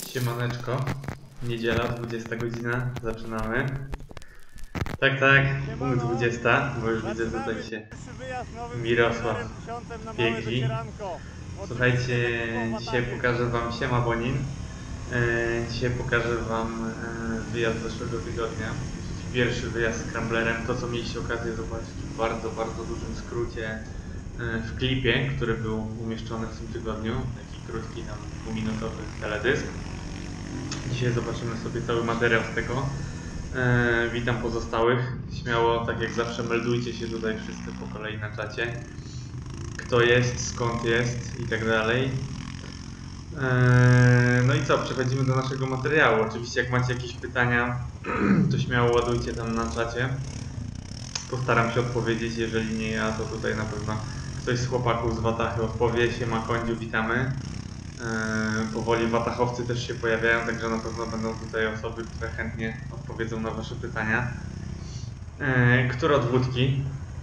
Siemaneczko, niedziela, 20 godzina, zaczynamy. Tak, punkt 20, bo już widzę, że tutaj się Mirosław piekli. Słuchajcie, dzisiaj pokażę wam, siema Bonin, dzisiaj pokażę wam wyjazd zeszłego tygodnia. Pierwszy wyjazd z Scramblerem, to co mieliście okazję zobaczyć w bardzo dużym skrócie w klipie, który był umieszczony w tym tygodniu, taki krótki tam 2-minutowy teledysk. Dzisiaj zobaczymy sobie cały materiał z tego. Witam pozostałych. Śmiało, tak jak zawsze, meldujcie się tutaj wszyscy po kolei na czacie. Kto jest, skąd jest i tak dalej. No i co, przechodzimy do naszego materiału. Oczywiście jak macie jakieś pytania, to śmiało ładujcie tam na czacie. Postaram się odpowiedzieć, jeżeli nie ja, to tutaj na pewno ktoś z chłopaków z Watachy odpowie. Siema Kądziu, witamy. Powoli watachowcy też się pojawiają, także na pewno będą tutaj osoby, które chętnie odpowiedzą na wasze pytania. Które od wódki?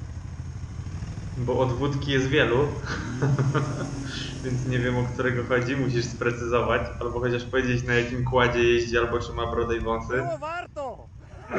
Bo od wódki jest wielu, więc nie wiem, o którego chodzi, musisz sprecyzować, albo chociaż powiedzieć, na jakim kładzie jeździ, albo czy ma brodę i wąsy. Było warto!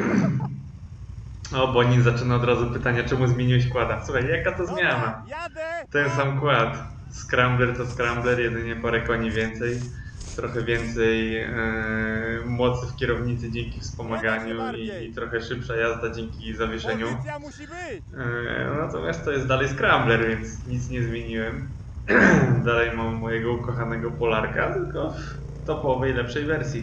O, Bonin zaczyna od razu pytania, czemu zmieniłeś kłada? Słuchaj, jaka to zmiana? Ten sam kład. Scrambler to Scrambler, jedynie parę koni więcej. Trochę więcej mocy w kierownicy dzięki wspomaganiu i trochę szybsza jazda dzięki zawieszeniu. Musi być. Natomiast to jest dalej Scrambler, więc nic nie zmieniłem. Dalej mam mojego ukochanego Polarka, tylko w topowej, lepszej wersji.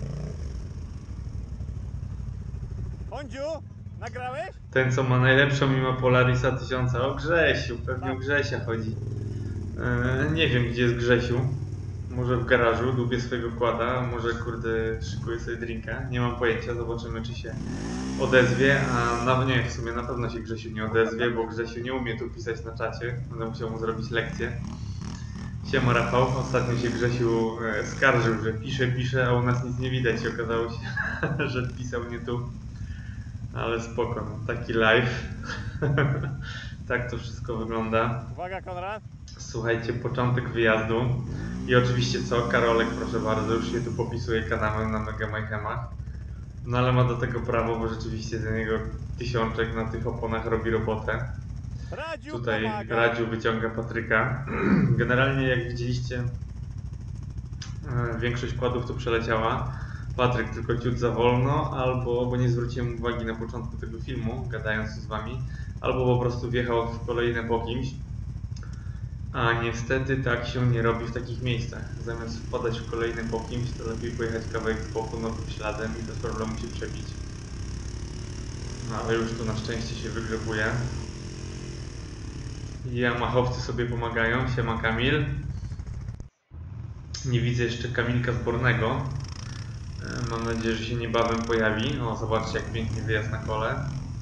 Kądziu, nagrałeś? Ten, co ma najlepszą mimo Polarisa 1000. O Grzesiu, pewnie o Grzesia chodzi. Nie wiem, gdzie jest Grzesiu. Może w garażu, lubię swojego kłada, może kurde szykuje sobie drinka. Nie mam pojęcia, zobaczymy, czy się odezwie. A nawet nie, w sumie na pewno się Grzesiu nie odezwie, bo Grzesiu nie umie tu pisać na czacie. Będę musiał mu zrobić lekcję. Siema Rafał, ostatnio się Grzesiu skarżył, że pisze, a u nas nic nie widać i okazało się, że pisał nie tu. Ale spoko, no, taki live. Tak to wszystko wygląda. Uwaga, Konrad. Słuchajcie, początek wyjazdu. I oczywiście co? Karolek, proszę bardzo, już się tu popisuje kanałem na Mega Mayhemach. No ale ma do tego prawo, bo rzeczywiście ten jego tysiączek na tych oponach robi robotę. Tutaj Radziu wyciąga Patryka. Generalnie jak widzieliście, większość kładów tu przeleciała. Patryk tylko ciut za wolno, albo bo nie zwróciłem uwagi na początku tego filmu, gadając z wami, albo po prostu wjechał w kolejne po kimś. A niestety tak się nie robi w takich miejscach. Zamiast wpadać w kolejny po kimś, to lepiej pojechać kawałek z boku nowym śladem i bez problemu się przebić. No ale już tu na szczęście się wygrzebuje. Yamahowcy sobie pomagają. Siema Kamil. Nie widzę jeszcze Kamilka Zbornego. Mam nadzieję, że się niebawem pojawi. O, zobaczcie, jak pięknie wyjazd na kole.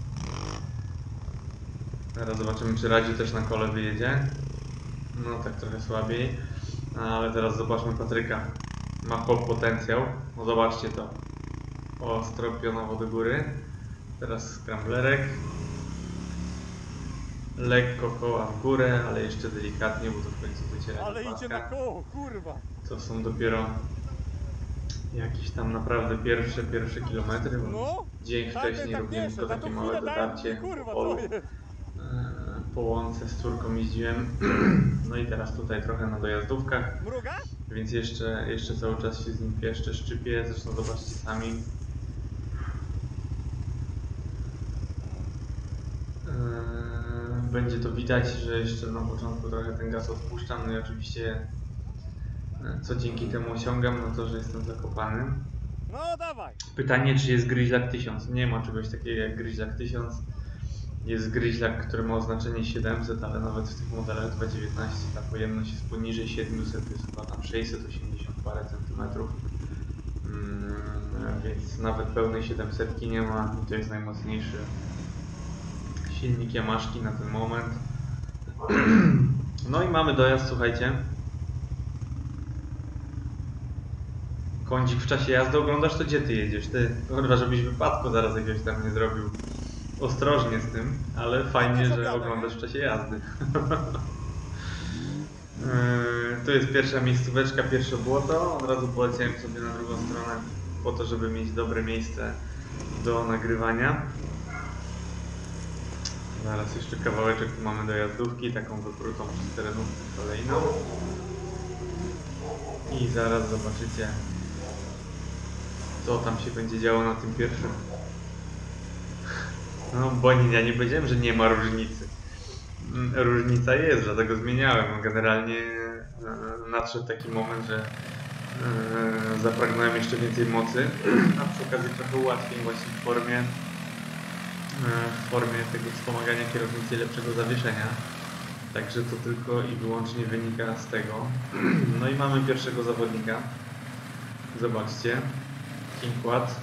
Teraz zobaczymy, czy Radziu też na kole wyjedzie. No tak trochę słabiej. Ale teraz zobaczmy Patryka. Ma potencjał. No zobaczcie to. Ostro pionowo do góry. Teraz scramblerek. Lekko koła w górę, ale jeszcze delikatnie, bo to w końcu wyciera. Ale idzie na koło, kurwa. To są dopiero jakieś tam naprawdę pierwsze kilometry, bo No, dzień wcześniej robiłem tylko takie małe dotarcie po polu. Po łące z córką jeździłem. No i teraz tutaj trochę na dojazdówkach. Mruga? Więc jeszcze cały czas się z nim pieszczę, szczypię. Zresztą zobaczcie sami. Będzie to widać, że jeszcze na początku trochę ten gaz odpuszczam. No i oczywiście co dzięki temu osiągam, no to, że jestem zakopany. No dawaj. Pytanie, czy jest Gryźlak 1000? Nie ma czegoś takiego jak Gryźlak 1000. Jest Gryźlak, który ma oznaczenie 700, ale nawet w tych modelach 2.19 ta pojemność jest poniżej 700, to jest chyba tam 680 parę centymetrów. Więc nawet pełnej 700 nie ma i to jest najmocniejszy silnik Yamaszki na ten moment. No i mamy dojazd, słuchajcie. Kądzik w czasie jazdy oglądasz, to gdzie ty jedziesz? Ty, chyba żebyś wypadku zaraz jakiegoś tam nie zrobił. Ostrożnie z tym, ale fajnie, że oglądasz w czasie jazdy. tu jest pierwsza miejscóweczka, pierwsze błoto. Od razu poleciałem sobie na drugą stronę po to, żeby mieć dobre miejsce do nagrywania. Zaraz jeszcze kawałeczek mamy dojazdówki, taką wyprutą przez terenówkę kolejną. I zaraz zobaczycie, co tam się będzie działo na tym pierwszym. No bo ja nie powiedziałem, że nie ma różnicy. Różnica jest, dlatego zmieniałem. Generalnie nadszedł taki moment, że zapragnąłem jeszcze więcej mocy, a przy okazji trochę ułatwień właśnie w formie tego wspomagania kierownicy lepszego zawieszenia. Także to tylko i wyłącznie wynika z tego. No i mamy pierwszego zawodnika. Zobaczcie. Kingquat.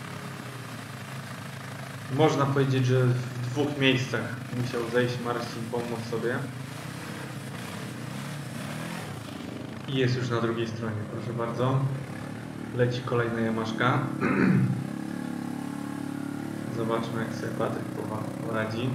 Można powiedzieć, że w dwóch miejscach musiał zejść Marcin, pomóc sobie. I jest już na drugiej stronie, proszę bardzo. Leci kolejna Yamaszka. Zobaczmy, jak sobie Patryk poradzi.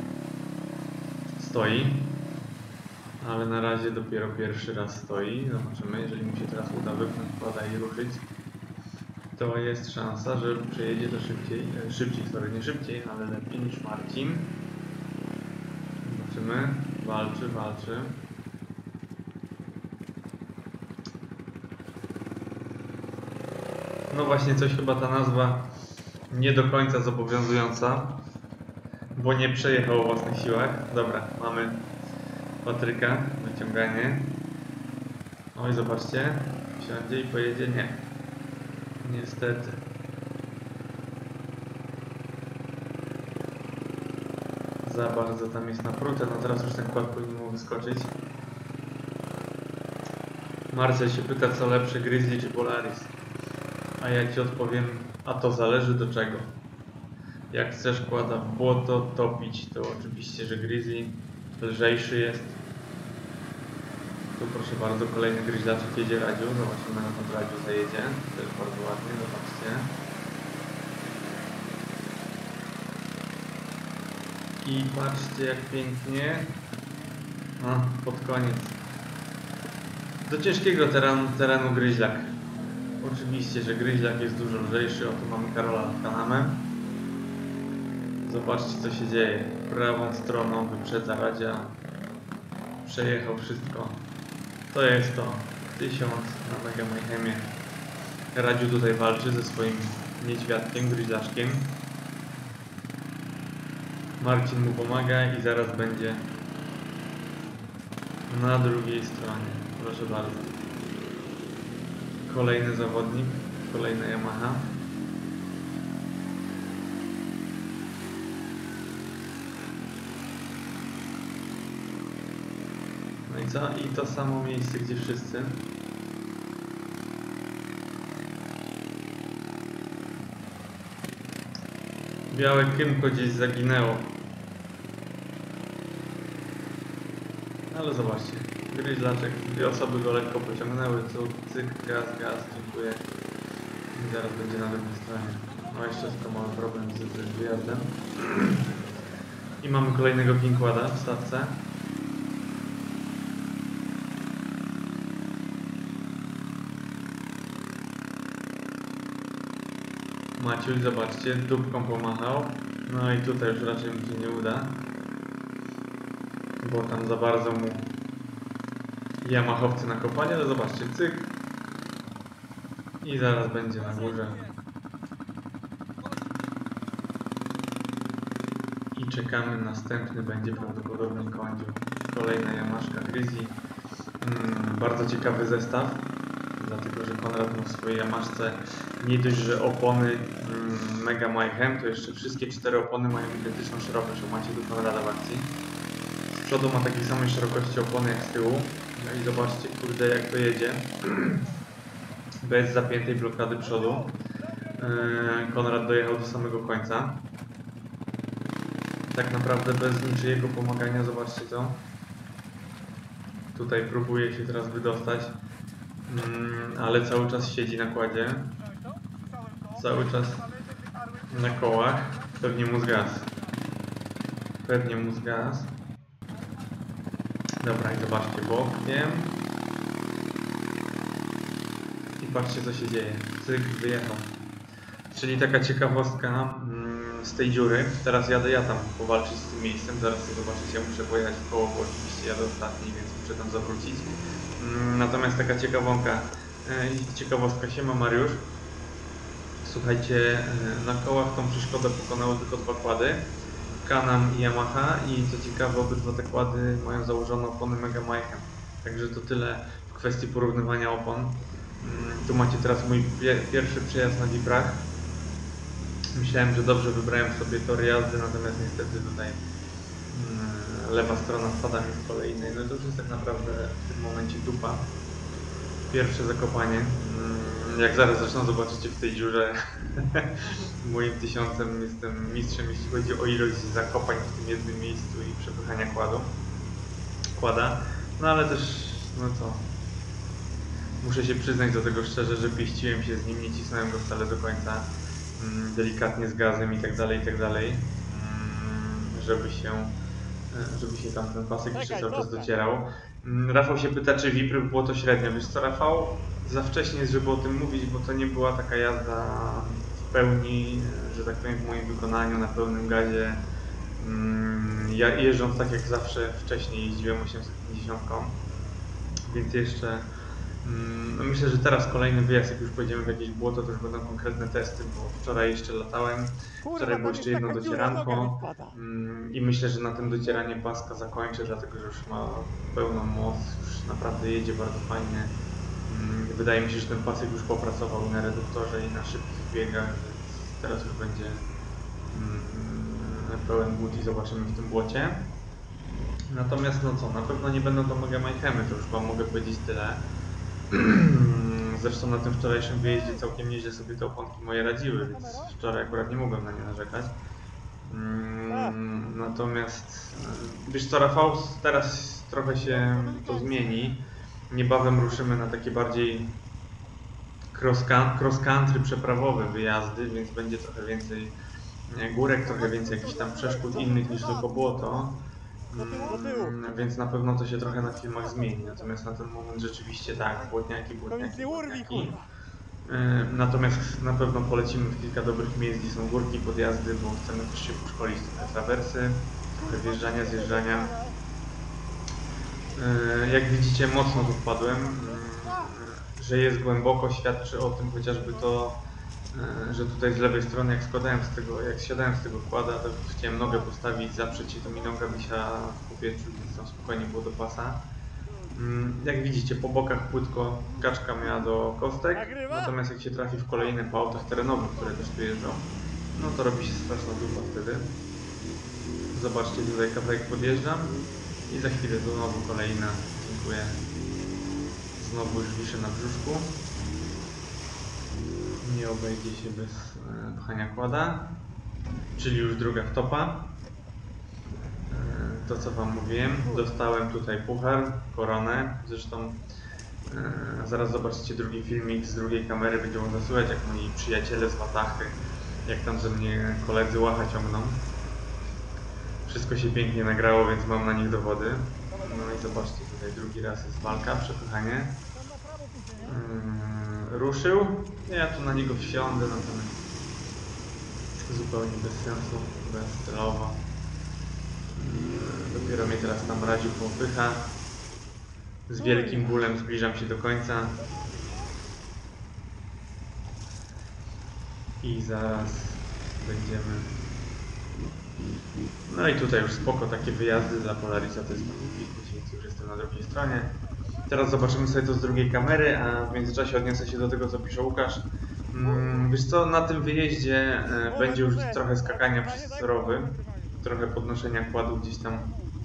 Stoi. Ale na razie dopiero pierwszy raz stoi. Zobaczymy, jeżeli mu się teraz uda wypchnąć kłada i ruszyć, to jest szansa, że przejedzie to szybciej, nie szybciej, ale lepiej niż Marcin. Zobaczymy. Walczy. No właśnie, coś chyba ta nazwa nie do końca zobowiązująca, bo nie przejechał o własnych siłach. Dobra, mamy Patryka, wyciąganie. Oj, zobaczcie, wsiądzie i pojedzie. Nie. Niestety. Za bardzo tam jest naprute, no teraz już ten kład powinien mu wyskoczyć. Marcel się pyta, co lepsze, Grizzly czy Polaris? A ja Ci odpowiem, a to zależy do czego. Jak chcesz kłada w błoto topić, to oczywiście, że Grizzly lżejszy jest. Tu proszę bardzo, kolejny gryźlaczek jedzie Radziu. Zobaczymy, na tym Radziu zajedzie. Też bardzo ładnie, zobaczcie. I patrzcie, jak pięknie. A, pod koniec. Do ciężkiego terenu gryźlak. Oczywiście, że gryźlak jest dużo lżejszy. Oto mamy Karola Kanamę. Zobaczcie, co się dzieje. Prawą stroną wyprzedza Radzia. Przejechał wszystko. To jest to 1000 na Mega Mayhemie. Radziu tutaj walczy ze swoim niedźwiadkiem, gryźlaczkiem. Marcin mu pomaga i zaraz będzie na drugiej stronie. Proszę bardzo. Kolejny zawodnik, kolejna Yamaha. No i co? I to samo miejsce, gdzie wszyscy. Białe kymko gdzieś zaginęło. Ale zobaczcie, gryźlaczek, dwie osoby go lekko pociągnęły, cyk, gaz, dziękuję. I zaraz będzie na drugiej stronie. No jeszcze tylko mamy problem z wyjazdem. I mamy kolejnego Kingquada w stawce. Maciuś, zobaczcie, dupką pomachał. No i tutaj już raczej mu się nie uda, bo tam za bardzo mu Yamahowcy nakopali, ale zobaczcie, cyk. I zaraz będzie na górze. I czekamy, następny będzie prawdopodobnie Kondziu. Kolejna Yamaszka Grizzly. Bardzo ciekawy zestaw, dlatego że Konrad ma w swojej Yamaszce nie dość, że opony Mega Mayhem, to jeszcze wszystkie 4 opony mają identyczną szerokość, o macie tu Konrada w akcji. Z przodu ma takiej samej szerokości opony jak z tyłu. No i zobaczcie, kurde, jak to jedzie. Bez zapiętej blokady przodu. Konrad dojechał do samego końca. Tak naprawdę bez niczyjego pomagania, zobaczcie to. Tutaj próbuje się teraz wydostać, ale cały czas siedzi na kładzie. Cały czas na kołach. Pewnie mu zgasł. Dobra, i zobaczcie bokiem. patrzcie co się dzieje. Cyk, wyjechał. Czyli taka ciekawostka z tej dziury. Teraz jadę ja tam powalczyć z tym miejscem. Zaraz to zobaczycie, ja muszę pojechać w koło, bo oczywiście jadę ostatni, więc muszę tam zawrócić. Natomiast taka ciekawostka. Siema Mariusz. Słuchajcie, na kołach tą przeszkodę pokonały tylko 2 kłady. Can-Am i Yamaha i co ciekawe obydwa te kłady mają założone opony Mega Mayhem. Także to tyle w kwestii porównywania opon. Tu macie teraz mój pierwszy przejazd na Wiprach. Myślałem, że dobrze wybrałem sobie tor jazdy, natomiast niestety tutaj lewa strona wpada mi z kolejnej. No to już jest tak naprawdę w tym momencie dupa. Pierwsze zakopanie. Jak zaraz zresztą zobaczycie w tej dziurze moim 1000 jestem mistrzem, jeśli chodzi o ilość zakopań w tym jednym miejscu i przepychania kłada. No ale też, no co, muszę się przyznać do tego szczerze, że pieściłem się z nim, nie cisnąłem go wcale do końca, delikatnie z gazem i tak dalej, żeby się tam ten pasek jeszcze cały czas docierał. Rafał się pyta, czy Wipry było to średnio. Wiesz co, Rafał? Za wcześnie jest, żeby o tym mówić, bo to nie była taka jazda w pełni, że tak powiem, w moim wykonaniu, na pełnym gazie. Ja jeżdżąc tak jak zawsze wcześniej jeździłem 850, więc jeszcze myślę, że teraz kolejny wyjazd, jak już pojedziemy w jakieś błoto, to już będą konkretne testy, bo wczoraj jeszcze latałem, wczoraj było jeszcze jedno docieranko i myślę, że na tym docieranie paska zakończę, dlatego że już ma pełną moc, już naprawdę jedzie bardzo fajnie. Wydaje mi się, że ten pasek już popracował na reduktorze i na szybkich biegach, więc teraz już będzie pełen głód i zobaczymy w tym błocie. Natomiast no co, na pewno nie będą to Mega Mayhemy, to już wam mogę powiedzieć tyle. Zresztą na tym wczorajszym wyjeździe całkiem nieźle sobie te oponki moje radziły, więc wczoraj akurat nie mogłem na nie narzekać. Natomiast wiesz co, Rafał, teraz trochę się to zmieni. Niebawem ruszymy na takie bardziej cross-country przeprawowe wyjazdy, więc będzie trochę więcej górek, trochę więcej jakichś tam przeszkód innych niż tylko błoto. Więc na pewno to się trochę na filmach zmieni, natomiast na ten moment rzeczywiście tak, błotniaki. Natomiast na pewno polecimy w kilka dobrych miejsc, gdzie są górki, podjazdy, bo chcemy też się poszkolić trochę trawersy, trochę wjeżdżania, zjeżdżania. Jak widzicie, mocno tu wpadłem, że jest głęboko, świadczy o tym chociażby to, że tutaj z lewej strony jak zsiadałem z tego kłada, to chciałem nogę postawić, zaprzeć się, to mi noga wisiała w powietrzu, więc tam spokojnie było do pasa. Jak widzicie, po bokach płytko gaczka miała do kostek, natomiast jak się trafi w kolejne po autach terenowych, które też tu jeżdżą, no to robi się straszna dupa wtedy. Zobaczcie, tutaj kawałek podjeżdżam i za chwilę znowu kolejna, dziękuję. Znowu już wiszę na brzuszku. Nie obejdzie się bez pchania kłada, czyli już druga wtopa. To co wam mówiłem, dostałem tutaj puchar, koronę, zresztą zaraz zobaczycie drugi filmik z drugiej kamery, będzie można słychać jak moi przyjaciele z Watachy, jak tam ze mnie koledzy łacha ciągną. Wszystko się pięknie nagrało, więc mam na nich dowody. No i zobaczcie, tutaj drugi raz jest walka, przepychanie. Ruszył, ja tu na niego wsiądę, natomiast zupełnie bez sensu, bezcelowo. Dopiero mnie teraz tam radził popycha. Z wielkim bólem zbliżam się do końca. I zaraz będziemy... No i tutaj już spoko, takie wyjazdy dla Polarisa to jest więc już jestem na drugiej stronie. Teraz zobaczymy sobie to z drugiej kamery, a w międzyczasie odniosę się do tego, co pisze Łukasz. Wiesz co, na tym wyjeździe będzie już trochę skakania przez rowy, trochę podnoszenia kładu gdzieś tam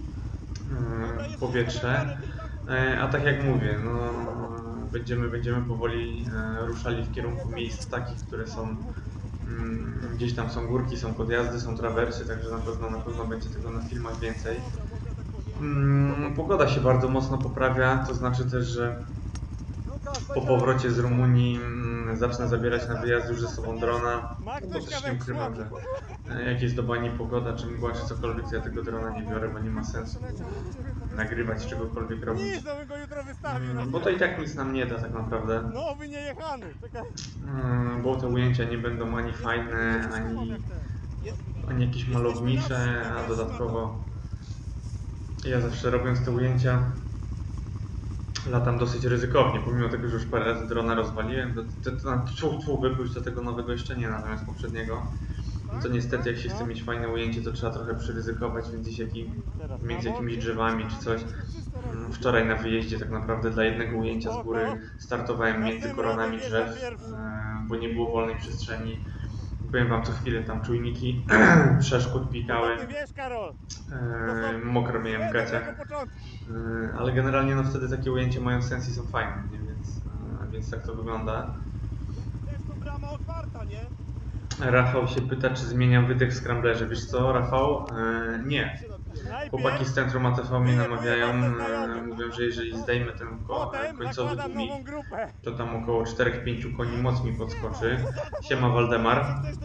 w powietrze. A tak jak mówię, no, będziemy powoli ruszali w kierunku miejsc takich, które są gdzieś tam są górki, są podjazdy, są trawersy, także na pewno będzie tego na filmach więcej. Pogoda się bardzo mocno poprawia, to znaczy też, że po powrocie z Rumunii zacznę zabierać na wyjazd już ze sobą drona, bo też nie ukrywam, że Jak jest do bani pogoda, czy mgła, czy cokolwiek, to ja tego drona nie biorę, bo nie ma sensu nagrywać, czegokolwiek robić. Nic, no bym go jutro wystawił. No, Bo to i tak nic nam nie da tak naprawdę. nowy niejechany, czekaj. Bo te ujęcia nie będą ani fajne, ani jakieś malownicze, a dodatkowo ja zawsze robiąc te ujęcia latam dosyć ryzykownie, pomimo tego, że już parę razy drona rozwaliłem, to wypuść do tego nowego jeszcze nie, natomiast poprzedniego, to niestety jak się chce mieć fajne ujęcie, to trzeba trochę przyryzykować między jakimiś drzewami czy coś. Wczoraj na wyjeździe tak naprawdę dla jednego ujęcia z góry startowałem między koronami drzew, bo nie było wolnej przestrzeni. Powiem wam, co chwilę tam czujniki przeszkód pikały, Ty wiesz, Karol, mokro miałem w gaciach, ale generalnie no wtedy takie ujęcia mają sens i są fajne, nie? Więc tak to wygląda. jest tu brama otwarta, nie? Rafał się pyta, czy zmieniam wydech w scramblerze. Wiesz co, Rafał? Nie. Chłopaki z centrum ATV mnie namawiają, mówią, że jeżeli zdejmę ten końcowy tłumik, to tam około 4-5 koni moc mi podskoczy. Siema Waldemar.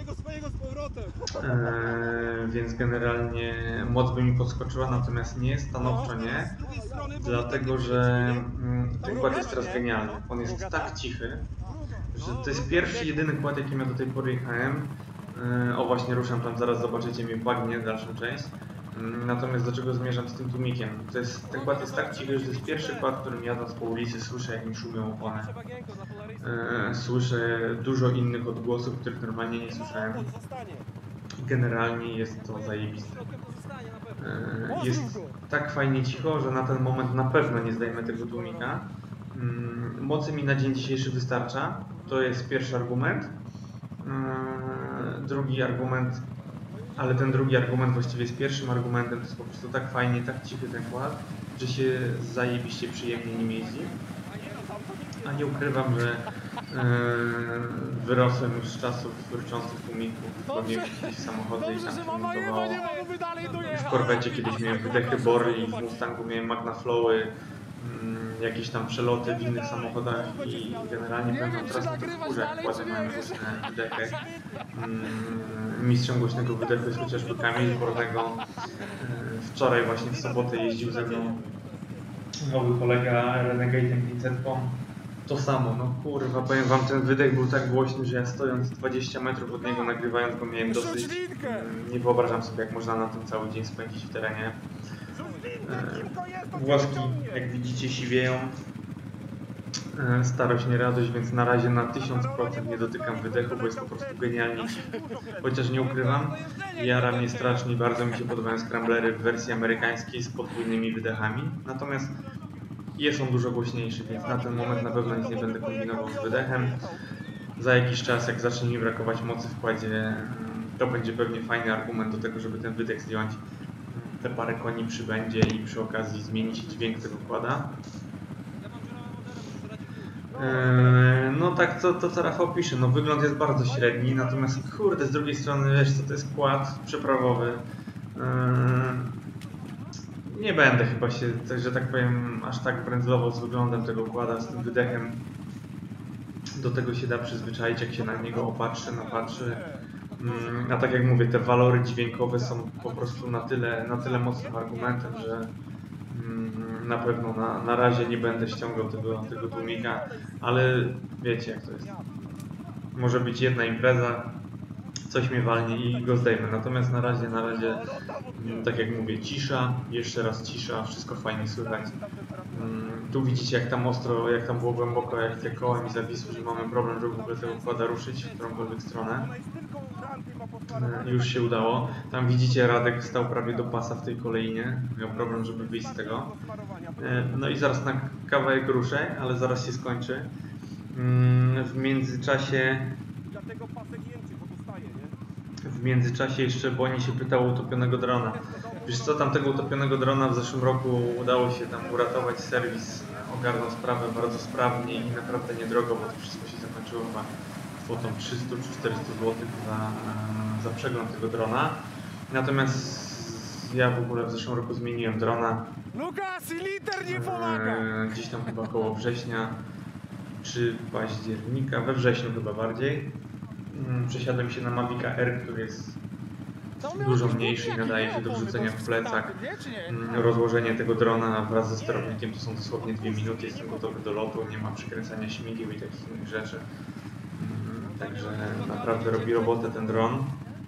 Więc generalnie moc by mi podskoczyła, natomiast nie, stanowczo nie. Dlatego, że ten kład jest teraz genialny. On jest tak cichy, że to jest pierwszy, jedyny kład, jaki ja do tej pory jechałem. O właśnie, ruszam tam, zaraz zobaczycie, mi bagnie dalszą część. Natomiast do czego zmierzam z tym tłumikiem? Ten kład jest tak cichy, że to jest pierwszy kład, którym jadąc po ulicy słyszę, jak mi szumią opony. Słyszę dużo innych odgłosów, których normalnie nie słyszałem. Generalnie jest to zajebiste. Jest tak fajnie cicho, że na ten moment na pewno nie zdejmę tego tłumika. Mocy mi na dzień dzisiejszy wystarcza. To jest pierwszy argument. Drugi argument, ale ten drugi argument właściwie jest pierwszym argumentem. To jest po prostu tak fajnie, tak cichy ten kład, że się zajebiście przyjemnie nim jeździ. A nie ukrywam, że wyrosłem już z czasów rczących tłumików. Robiłem jakieś samochody i tam się montowało. W korwecie kiedyś miałem wydechy Bory i w Mustangu miałem Magnaflowy, jakieś tam przeloty w innych samochodach i generalnie pewnie teraz na to wkurzę, jak kładę mają głośne wydechy. Mistrzem głośnego wydechu jest chociażby Kamil Bornego. Wczoraj właśnie w sobotę jeździł ze mną nowy kolega Renegade'em 500. To samo, no kurwa, powiem wam, ten wydech był tak głośny, że ja stojąc 20 metrów od niego nagrywając go miałem dosyć. Nie wyobrażam sobie, jak można na tym cały dzień spędzić w terenie. Włoski, jak widzicie, siwieją. Starość, nie radość, więc na razie na 1000% nie dotykam wydechu, bo jest po prostu genialnie cichy. Chociaż nie ukrywam, jara mnie strasznie, bardzo mi się podobają scramblery w wersji amerykańskiej z podwójnymi wydechami. Natomiast jest on dużo głośniejszy, więc na ten moment na pewno nic nie będę kombinował z wydechem. Za jakiś czas, jak zacznie mi brakować mocy w kładzie, to będzie pewnie fajny argument do tego, żeby ten wydech zdjąć. Te parę koni przybędzie i przy okazji zmieni się dźwięk tego kłada. No tak, to co Rafał pisze, no wygląd jest bardzo średni, natomiast kurde, z drugiej strony wiesz co, to jest kład przeprawowy. Nie będę chyba się, że tak powiem, aż tak brędzlował z wyglądem tego kłada, z tym wydechem. Do tego się da przyzwyczaić, jak się na niego napatrzy. A tak jak mówię, te walory dźwiękowe są po prostu na tyle mocnym argumentem, że na pewno na razie nie będę ściągał tego tłumika, ale wiecie jak to jest. Może być jedna impreza, coś mnie walnie i go zdejmę. Natomiast na razie, tak jak mówię, cisza, jeszcze raz cisza, wszystko fajnie słychać. Tu widzicie jak tam ostro, jak tam było głęboko, jak te koła mi zawisły, że mamy problem, żeby w ogóle tego kłada ruszyć w którąkolwiek stronę. Już się udało. Tam widzicie, Radek stał prawie do pasa w tej kolejnie. Miał problem, żeby wyjść z tego. No i zaraz na kawałek ruszę, ale zaraz się skończy. W międzyczasie jeszcze Boni się pytał o utopionego drona. Wiesz co, tamtego utopionego drona w zeszłym roku udało się tam uratować, serwis ogarnął sprawę bardzo sprawnie i naprawdę niedrogo, bo to wszystko się zakończyło chyba kwotą 300 czy 400 zł za przegląd tego drona. Natomiast ja w ogóle w zeszłym roku zmieniłem drona. Gdzieś tam chyba koło września czy października, we wrześniu chyba bardziej. Przesiadłem się na Mavica R, który jest dużo mniejszy i nadaje się do wrzucenia w plecach. Rozłożenie tego drona wraz ze sterownikiem to są dosłownie 2 minuty, jestem gotowy do lotu, nie ma przykręcania śmigieł i takich innych rzeczy. Także naprawdę robi robotę ten dron.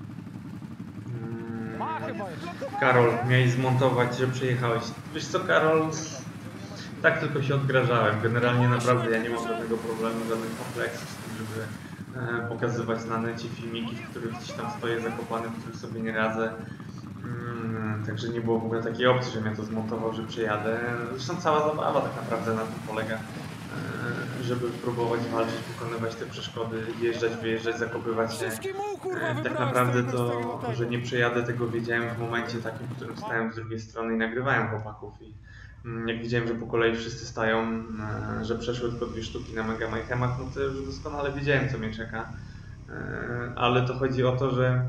Karol, miałeś zmontować, że przyjechałeś. Wiesz co, Karol? Tak tylko się odgrażałem. Generalnie naprawdę ja nie mam żadnego problemu, żadnych kompleksów z tym, żeby pokazywać na necie filmiki, w których gdzieś tam stoję zakopany, w których sobie nie radzę. Także nie było w ogóle takiej opcji, żebym ja to zmontował, że przyjadę. Zresztą cała zabawa tak naprawdę na tym polega, żeby próbować walczyć, pokonywać te przeszkody, jeżdżać, wyjeżdżać, zakopywać się. Tak naprawdę to, że nie przejadę, tego wiedziałem w momencie takim, w którym stałem z drugiej strony i nagrywałem chłopaków. I jak widziałem, że po kolei wszyscy stają, że przeszły tylko 2 sztuki na Mega Mayhemach, no to już doskonale wiedziałem, co mnie czeka. Ale to chodzi o to,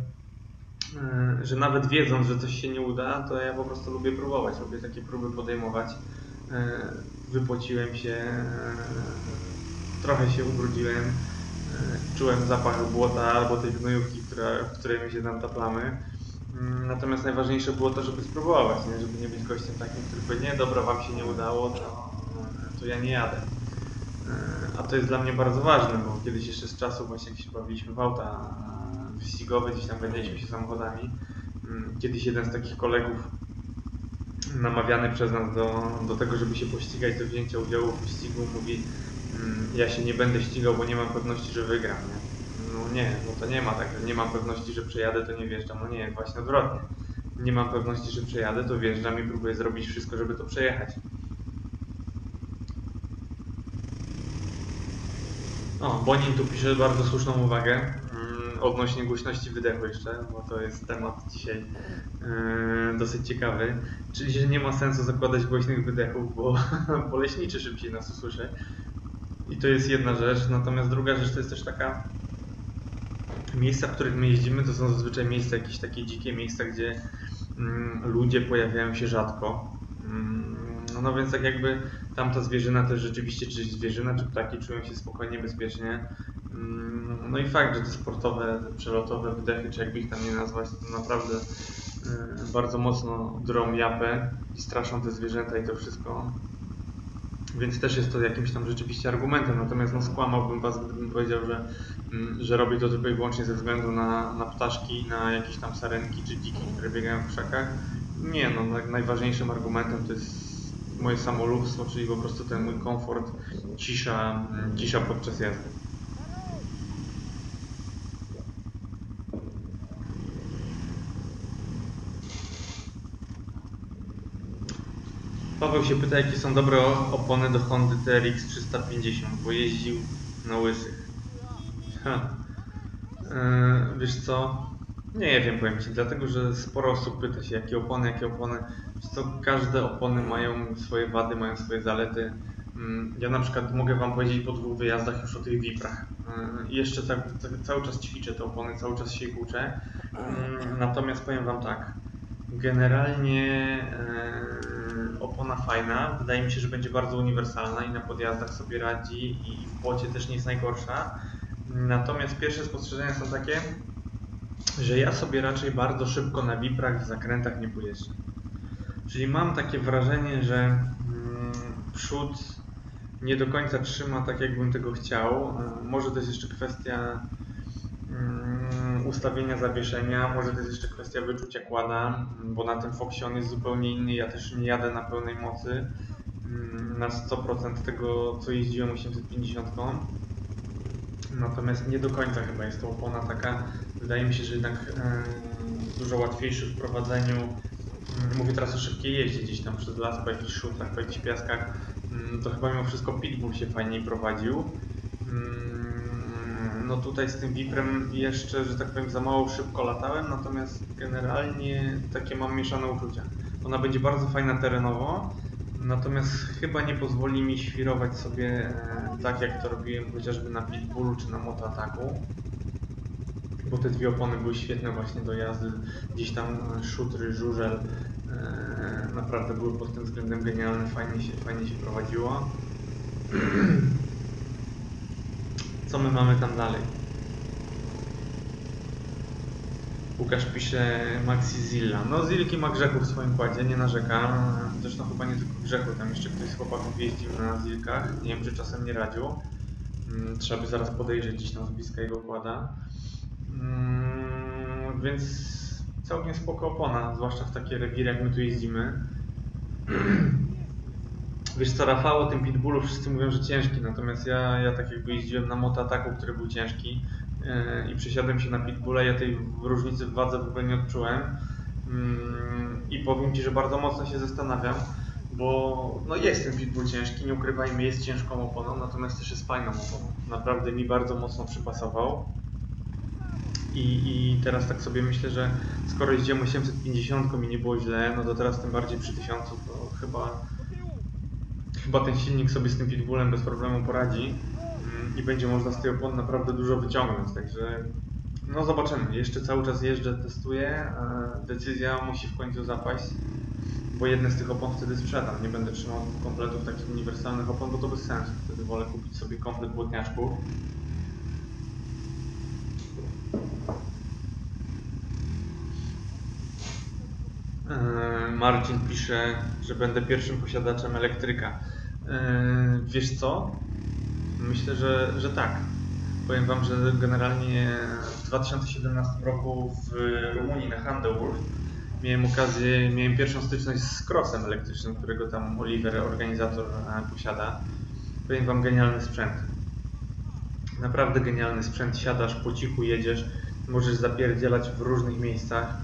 że nawet wiedząc, że coś się nie uda, to ja po prostu lubię próbować, lubię takie próby podejmować. Wypociłem się, trochę się ubrudziłem, czułem zapach błota albo tej gnojówki, w której my się tam taplamy. Natomiast najważniejsze było to, żeby spróbować, nie? Żeby nie być gościem takim, który powie, nie, dobra, wam się nie udało, to ja nie jadę. A to jest dla mnie bardzo ważne, bo kiedyś jeszcze z czasu właśnie jak się bawiliśmy w auta wyścigowe, gdzieś tam ganialiśmy się samochodami. Kiedyś jeden z takich kolegów namawiany przez nas do tego, żeby się pościgać, do wzięcia udziału w wyścigu, mówi, ja się nie będę ścigał, bo nie mam pewności, że wygram, nie? No nie, no to nie ma tak, że nie mam pewności, że przejadę, to nie wjeżdżam. No nie, właśnie odwrotnie. Nie mam pewności, że przejadę, to wjeżdżam i próbuję zrobić wszystko, żeby to przejechać. O, Bonin tu pisze bardzo słuszną uwagę odnośnie głośności wydechu jeszcze, bo to jest temat dzisiaj dosyć ciekawy. Czyli, że nie ma sensu zakładać głośnych wydechów, bo leśniczy szybciej nas usłyszy. I to jest jedna rzecz, natomiast druga rzecz to jest też taka, miejsca, w których my jeździmy, to są zazwyczaj miejsca, jakieś takie dzikie miejsca, gdzie ludzie pojawiają się rzadko. No więc tak jakby tamta zwierzyna też rzeczywiście, czy zwierzyna, czy ptaki czują się spokojnie, bezpiecznie. No i fakt, że te sportowe, te przelotowe wydechy, czy jakby ich tam nie nazwać, to naprawdę bardzo mocno drą japę i straszą te zwierzęta i to wszystko. Więc też jest to jakimś tam rzeczywiście argumentem, natomiast no skłamałbym was, gdybym powiedział, że robię to tylko i wyłącznie ze względu na ptaszki, na jakieś tam sarenki czy dziki, które biegają w krzakach. Nie, no najważniejszym argumentem to jest moje samolubstwo, czyli po prostu ten mój komfort, cisza podczas jazdy. Paweł się pyta, jakie są dobre opony do Hondy TRX 350, bo jeździł na łysych. Wiesz co? Nie wiem, powiem Ci, dlatego że sporo osób pyta się, jakie opony. Wiesz co, każde opony mają swoje wady, mają swoje zalety. Ja na przykład mogę Wam powiedzieć po 2 wyjazdach już o tych wiprach. Jeszcze cały czas ćwiczę te opony, cały czas się ich uczę. Natomiast powiem Wam tak, generalnie opona fajna, wydaje mi się, że będzie bardzo uniwersalna i na podjazdach sobie radzi i w błocie też nie jest najgorsza. Natomiast pierwsze spostrzeżenia są takie, że ja sobie raczej bardzo szybko na wiprach w zakrętach nie pojeżdżę. Czyli mam takie wrażenie, że przód nie do końca trzyma tak, jakbym tego chciał. Może to jest jeszcze kwestia ustawienia zawieszenia, może to jest jeszcze kwestia wyczucia kłada, bo na tym Foxie on jest zupełnie inny, ja też nie jadę na pełnej mocy, na 100% tego, co jeździłem 850. Natomiast nie do końca chyba jest to opona taka, wydaje mi się, że jednak dużo łatwiejszy w prowadzeniu. Mówię teraz o szybkiej jeździe gdzieś tam przez las, po jakichś szutrach, po jakichś piaskach. To chyba mimo wszystko Pitbull się fajniej prowadził. No tutaj z tym Viprem jeszcze, że tak powiem, za mało szybko latałem, natomiast generalnie takie mam mieszane uczucia. Ona będzie bardzo fajna terenowo, natomiast chyba nie pozwoli mi świrować sobie tak, jak to robiłem chociażby na Pitbullu czy na Motoataku. Bo te 2 opony były świetne właśnie do jazdy, gdzieś tam szutry, żużel, naprawdę były pod tym względem genialne, fajnie się prowadziło. Co my mamy tam dalej? Łukasz pisze Maxi Zilla. No Zilki ma grzechu w swoim kładzie, nie narzeka. Zresztą chyba nie tylko grzechu, tam jeszcze ktoś z chłopaków jeździł na Zilkach. Nie wiem, czy czasem nie radził. Trzeba by zaraz podejrzeć gdzieś tam z bliska jego kłada. Więc całkiem spoko opona, zwłaszcza w takie rewiry jak my tu jeździmy. Wiesz co, Rafał, o tym Pitbullu wszyscy mówią, że ciężki, natomiast ja tak jakby jeździłem na motoataku, który był ciężki i przesiadłem się na Pitbulla, ja tej różnicy w wadze w ogóle nie odczułem i powiem Ci, że bardzo mocno się zastanawiam, bo no jest ten Pitbull ciężki, nie ukrywajmy, jest ciężką oponą, natomiast też jest fajną oponą. Naprawdę mi bardzo mocno przypasował. I teraz tak sobie myślę, że skoro jeździłem 850 i nie było źle, no to teraz tym bardziej przy 1000 to chyba ten silnik sobie z tym Pitbullem bez problemu poradzi i będzie można z tej opony naprawdę dużo wyciągnąć, także no zobaczymy. Jeszcze cały czas jeżdżę, testuję, decyzja musi w końcu zapaść, bo jedne z tych opon wtedy sprzedam. Nie będę trzymał kompletów takich uniwersalnych opon, bo to bez sensu. Wtedy wolę kupić sobie komplet błotniaczków. Marcin pisze, że będę pierwszym posiadaczem elektryka. Wiesz co? Myślę, że tak. Powiem Wam, że generalnie w 2017 roku w Rumunii na Handeworld miałem pierwszą styczność z crossem elektrycznym, którego tam Oliver, organizator, posiada. Powiem Wam, genialny sprzęt. Naprawdę genialny sprzęt. Siadasz, po cichu jedziesz, możesz zapierdzielać w różnych miejscach.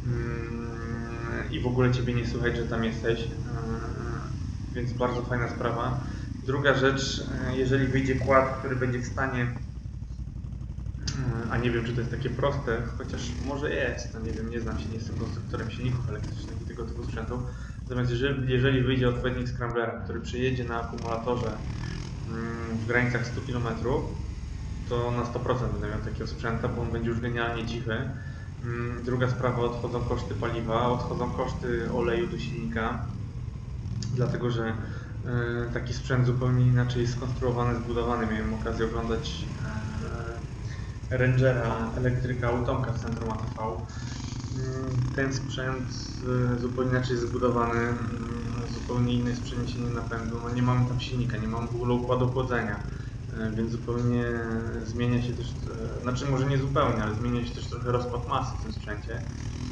I w ogóle Ciebie nie słychać, że tam jesteś, więc bardzo fajna sprawa. Druga rzecz, jeżeli wyjdzie kład, który będzie w stanie, a nie wiem, czy to jest takie proste, chociaż może jest, no nie wiem, nie znam się, nie jestem konstruktorem silników elektrycznych i tego typu sprzętu, natomiast jeżeli wyjdzie odpowiednik scramblera, który przejedzie na akumulatorze w granicach 100 km, to na 100% będę miał takiego sprzęta, bo on będzie już genialnie cichy. Druga sprawa, odchodzą koszty paliwa, odchodzą koszty oleju do silnika, dlatego że taki sprzęt zupełnie inaczej jest skonstruowany, zbudowany. Miałem okazję oglądać Rangera elektryka u Tomka w centrum ATV. Ten sprzęt zupełnie inaczej jest zbudowany, zupełnie inne jest przeniesienie napędu. No nie mamy tam silnika, nie mamy w ogóle układu chłodzenia. Więc zupełnie zmienia się też, znaczy może nie zupełnie, ale zmienia się też trochę rozkład masy w tym sprzęcie.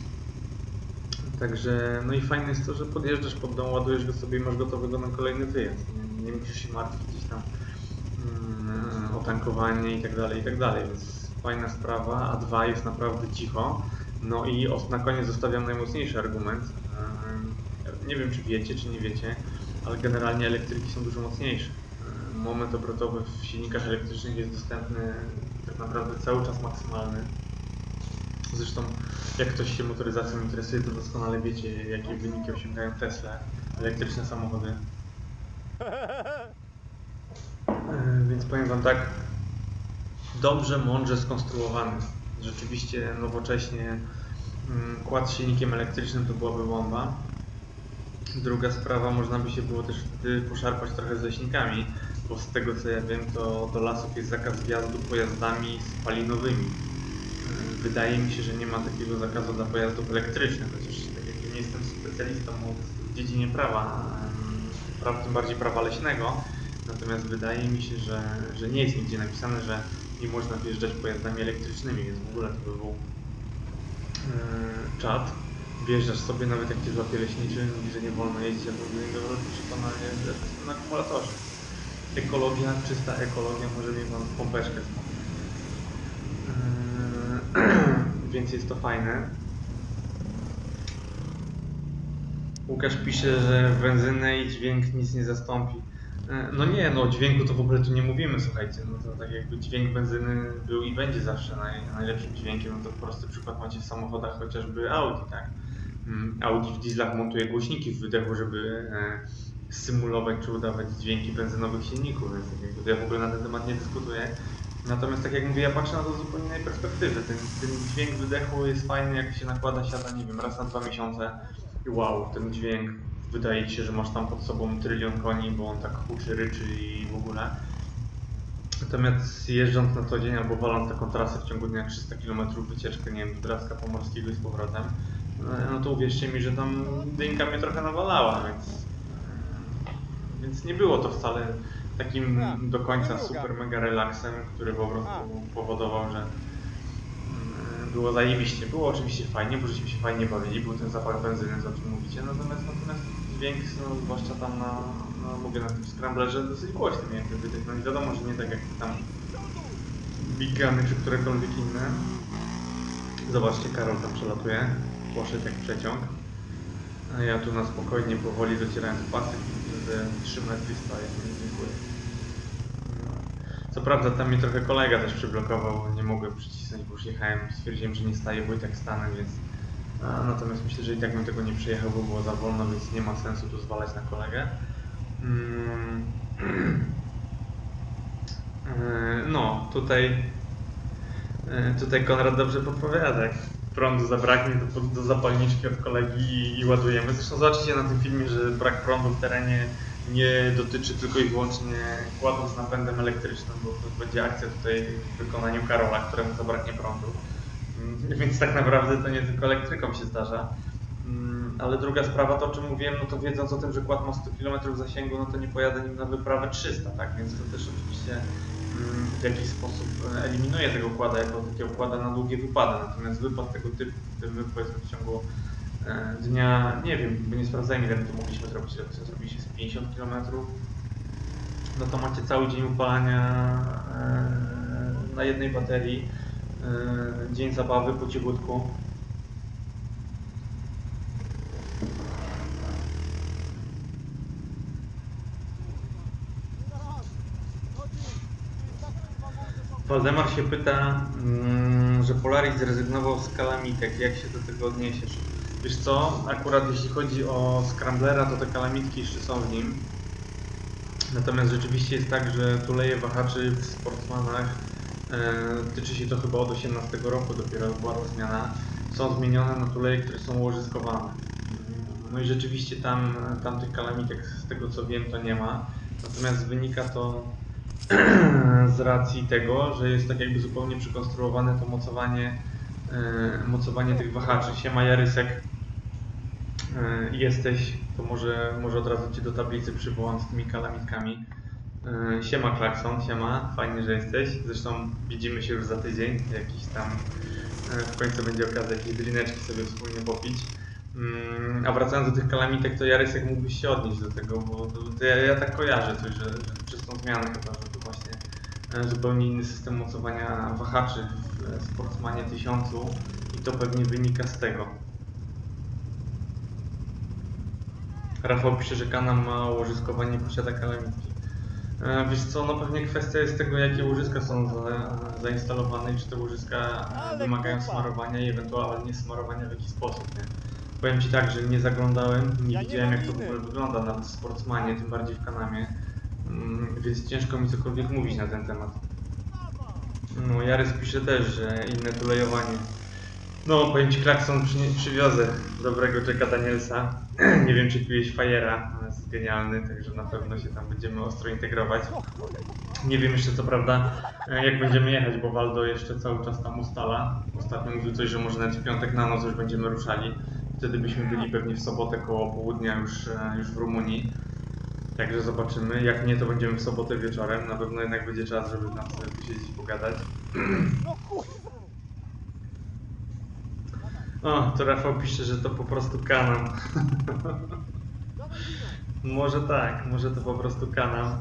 Także, no i fajne jest to, że podjeżdżasz pod dom, ładujesz go sobie i masz gotowego na kolejny wyjazd. Nie musisz się martwić gdzieś tam o tankowanie i tak dalej, więc fajna sprawa, a dwa jest naprawdę cicho. No i na koniec zostawiam najmocniejszy argument. Nie wiem, czy wiecie, czy nie wiecie, ale generalnie elektryki są dużo mocniejsze. Moment obrotowy w silnikach elektrycznych jest dostępny tak naprawdę cały czas maksymalny. Zresztą jak ktoś się motoryzacją interesuje, to doskonale wiecie, jakie wyniki osiągają Tesla, elektryczne samochody. Więc powiem Wam tak, dobrze, mądrze skonstruowany. Rzeczywiście nowocześnie kład z silnikiem elektrycznym to byłaby bomba. Druga sprawa, można by się było też wtedy poszarpać trochę z leśnikami, bo z tego co ja wiem, to do lasów jest zakaz wjazdu pojazdami spalinowymi. Wydaje mi się, że nie ma takiego zakazu dla pojazdów elektrycznych, chociaż tak jak ja nie jestem specjalistą w dziedzinie prawa, tym bardziej prawa leśnego, natomiast wydaje mi się, że nie jest nigdzie napisane, że nie można wjeżdżać pojazdami elektrycznymi, więc w ogóle to by był czad. Wjeżdżasz sobie, nawet jak Cię złapie leśniczy, mówi, że nie wolno jeździć, a do niego przekonanie, że to jest na akumulatorze. Ekologia, czysta ekologia, może mieć Wam pompeczkę z więc jest to fajne. Łukasz pisze, że benzynę i dźwięk nic nie zastąpi. No nie, no o dźwięku to w ogóle tu nie mówimy, słuchajcie, no to tak jakby dźwięk benzyny był i będzie zawsze najlepszym dźwiękiem, no to prosty przykład macie w samochodach chociażby Audi, tak? Audi w dieslach montuje głośniki w wydechu, żeby symulować czy udawać dźwięki benzynowych silników, więc tak jakby ja w ogóle na ten temat nie dyskutuję. Natomiast tak jak mówię, ja patrzę na to z zupełnie innej perspektywy. Ten dźwięk wydechu jest fajny, jak się nakłada siada, nie wiem, raz na 2 miesiące i wow, ten dźwięk wydaje Ci się, że masz tam pod sobą trylion koni, bo on tak huczy, ryczy i w ogóle. Natomiast jeżdżąc na co dzień albo waląc taką trasę w ciągu dnia 300 km wycieczkę, nie wiem, do Drawska Pomorskiego i z powrotem, no to uwierzcie mi, że tam dynka mnie trochę nawalała, więc nie było to wcale takim do końca super mega relaksem, który po prostu powodował, że było zajebiście. Było oczywiście fajnie, bo żeśmy się fajnie bawili, był ten zapach benzyny, o czym mówicie, natomiast dźwięk, no, zwłaszcza tam mówię, na tym scramblerze dosyć głośny miałem ten wydech. No i wiadomo, że nie tak jak tam Big Guny czy którekolwiek inne. Zobaczcie, Karol tam przelatuje, poszedł jak przeciąg. A ja tu na spokojnie, powoli docierając pasek, że 3 metry staję, nie dziękuję. Co prawda tam mnie trochę kolega też przyblokował, nie mogłem przycisnąć, bo już jechałem, stwierdziłem, że nie staję, bo i tak stanę, więc... Natomiast myślę, że i tak bym tego nie przejechał, bo było za wolno, więc nie ma sensu tu zwalać na kolegę. No, tutaj Konrad dobrze podpowiada, jak prądu zabraknie, to do zapalniczki od kolegi i ładujemy. Zresztą zobaczycie na tym filmie, że brak prądu w terenie nie dotyczy tylko i wyłącznie kładów z napędem elektrycznym, bo to będzie akcja tutaj w wykonaniu Karola, któremu zabraknie prądu. Więc tak naprawdę to nie tylko elektrykom się zdarza. Ale druga sprawa, to o czym mówiłem, no to wiedząc o tym, że kład ma 100 km zasięgu, no to nie pojadę nim na wyprawę 300, tak? Więc to też oczywiście w jakiś sposób eliminuje tego kłada jako takiego kłada na długie wypady. Natomiast wypad tego typu, który powiedzmy w ciągu dnia, nie wiem, bo nie sprawdzałem, ile my to mogliśmy zrobić, ile to zrobiliśmy z 50 km, no to macie cały dzień upalania na jednej baterii, dzień zabawy po cichutku. Waldemar się pyta, że Polaris zrezygnował z kalamitek, jak się do tego odniesiesz? Wiesz co, akurat jeśli chodzi o Scramblera, to te kalamitki jeszcze są w nim. Natomiast rzeczywiście jest tak, że tuleje wahaczy w Sportsmanach, tyczy się to chyba od 18 roku, dopiero była ta zmiana, są zmienione na tuleje, które są łożyskowane. No i rzeczywiście tam tych kalamitek, z tego co wiem, to nie ma. Natomiast wynika to z racji tego, że jest tak jakby zupełnie przekonstruowane to mocowanie tych wahaczy. Siema Jarysek, jesteś, to może od razu Cię do tablicy przywołam z tymi kalamitkami. Siema Klakson, siema, fajnie, że jesteś. Zresztą widzimy się już za tydzień, jakiś tam w końcu będzie okazja jakieś drineczki sobie wspólnie popić. A wracając do tych kalamitek, to Jarysek mógłbyś się odnieść do tego, bo to ja tak kojarzę coś, że przez tą zmianę chyba, że to właśnie zupełnie inny system mocowania wahaczy w Sportsmanie 1000 i to pewnie wynika z tego. Rafał pisze, że Can-Am ma łożyskowanie, posiada kalamitki. Wiesz co, no pewnie kwestia jest tego, jakie łożyska są zainstalowane i czy te łożyska wymagają smarowania i ewentualnie smarowania w jakiś sposób, nie? Powiem Ci tak, że nie zaglądałem, nie widziałem jak to w ogóle wygląda nawet w Sportsmanie, tym bardziej w Can-Amie, więc ciężko mi cokolwiek mówić na ten temat. No, Jarys pisze też, że inne tulejowanie. No, powiem Ci, Klakson, przywiozę dobrego Jacka Danielsa. Nie wiem, czy piłeś Fajera, jest genialny, także na pewno się tam będziemy ostro integrować. Nie wiem jeszcze co prawda, jak będziemy jechać, bo Waldo jeszcze cały czas tam ustala. Ostatnio mówił coś, że może nawet w piątek na noc już będziemy ruszali. Wtedy byśmy byli pewnie w sobotę koło południa już w Rumunii. Także zobaczymy. Jak nie, to będziemy w sobotę wieczorem. Na pewno jednak będzie czas, żeby tam sobie posiedzieć i pogadać. O, to Rafał pisze, że to po prostu Can-Am. Może tak, może to po prostu Can-Am.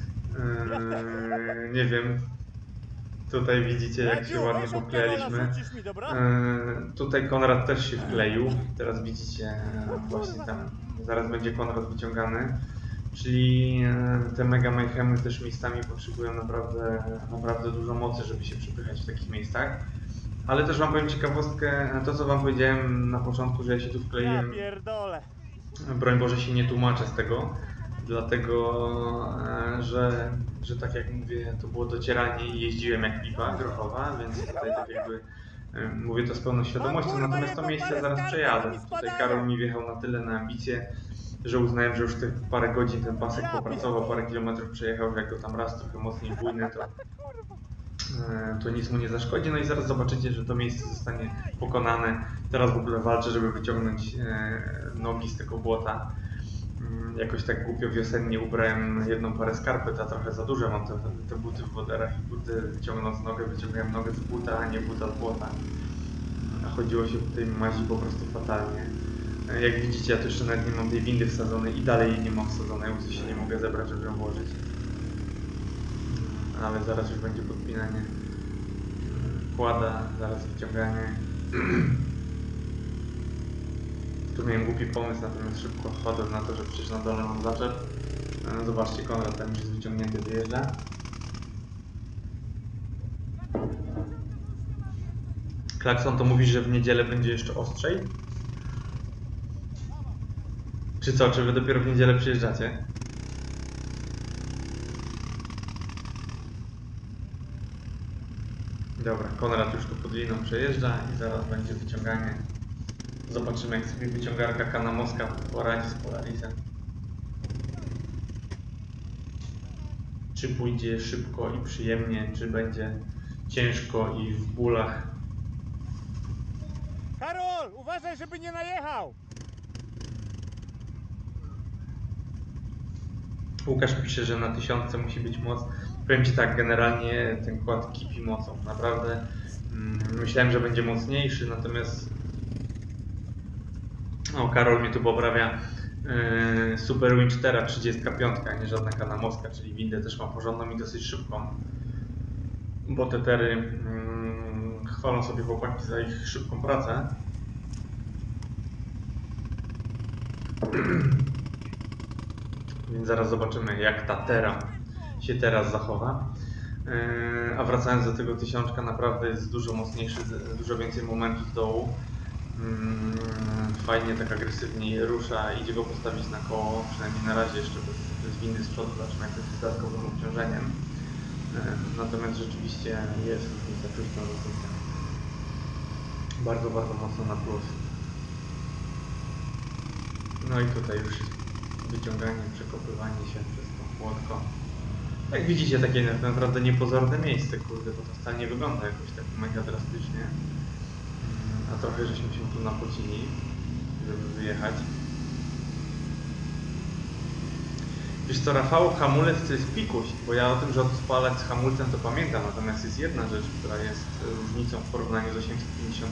Nie wiem. Tutaj widzicie, jak się ładnie poklejaliśmy. Tutaj Konrad też się wkleił. Teraz widzicie, właśnie tam zaraz będzie Konrad wyciągany. Czyli te Mega Mayhemy też miejscami potrzebują naprawdę dużo mocy, żeby się przepychać w takich miejscach. Ale też Wam powiem ciekawostkę, to co Wam powiedziałem na początku, że ja się tu wkleiłem. Broń Boże się nie tłumaczę z tego, dlatego że tak jak mówię, to było docieranie i jeździłem jak pipa grochowa, więc tutaj tak jakby mówię to z pełną świadomością, natomiast to miejsce zaraz przejadę. Tutaj Karol mi wjechał na tyle na ambicje, że uznałem, że już te parę godzin ten pasek popracował, parę kilometrów przejechał, że jak go tam raz trochę mocniej bujnę, to nic mu nie zaszkodzi. No i zaraz zobaczycie, że to miejsce zostanie pokonane. Teraz w ogóle walczę, żeby wyciągnąć nogi z tego błota. Jakoś tak głupio wiosennie ubrałem jedną parę skarpet, a trochę za duże mam te buty w woderach i kurde, wyciągnąc nogę, wyciągałem nogę z buta, a nie buta z błota. A chodziło się po tej mazi po prostu fatalnie. Jak widzicie, ja tu jeszcze nawet nie mam tej windy wsadzonej i dalej jej nie mam wsadzonej, bo się nie mogę zebrać, żeby ją włożyć. Ale zaraz już będzie podpinanie kłada, zaraz wyciąganie. Tu miałem głupi pomysł, natomiast szybko wpadłem na to, że przecież na dole mam zaczep. Zobaczcie, Konrad tam już jest wyciągnięty, wyjeżdża. Klakson, to mówisz, że w niedzielę będzie jeszcze ostrzej? Czy co, czy wy dopiero w niedzielę przyjeżdżacie? Dobra, Konrad już tu pod liną przejeżdża i zaraz będzie wyciąganie. Zobaczymy, jak sobie wyciągarka kanamowska poradzi z Polarisem. Czy pójdzie szybko i przyjemnie, czy będzie ciężko i w bólach. Karol, uważaj, żeby nie najechał! Łukasz pisze, że na 1000 musi być moc. Powiem Ci tak, generalnie ten kład kipi mocą. Naprawdę myślałem, że będzie mocniejszy, natomiast o, Karol mnie tu poprawia. Super Winchtera 35, a nie żadna kanamowska, czyli windę też ma porządną i dosyć szybką. Bo te tery chwalą sobie chłopaki za ich szybką pracę. Więc zaraz zobaczymy, jak ta tera się teraz zachowa. A wracając do tego 1000, naprawdę jest dużo mocniejszy, dużo więcej momentów z dołu. Fajnie, tak agresywnie rusza, idzie go postawić na koło, przynajmniej na razie jeszcze bez windy z przodu, zobaczymy jak to jest z dodatkowym obciążeniem. Natomiast rzeczywiście jest różnica, czuć tą różnicę. Bardzo, bardzo mocno na plus. No i tutaj już jest wyciąganie, przekopywanie się przez to płotko. Jak widzicie, takie naprawdę niepozorne miejsce, kurde, bo to wcale nie wygląda jakoś tak mega drastycznie. A trochę żeśmy się tu napocili, żeby wyjechać. Wiesz co, Rafał, hamulec to jest pikuś, bo ja o tym, że odpalać z hamulcem to pamiętam, natomiast jest jedna rzecz, która jest różnicą w porównaniu z 850.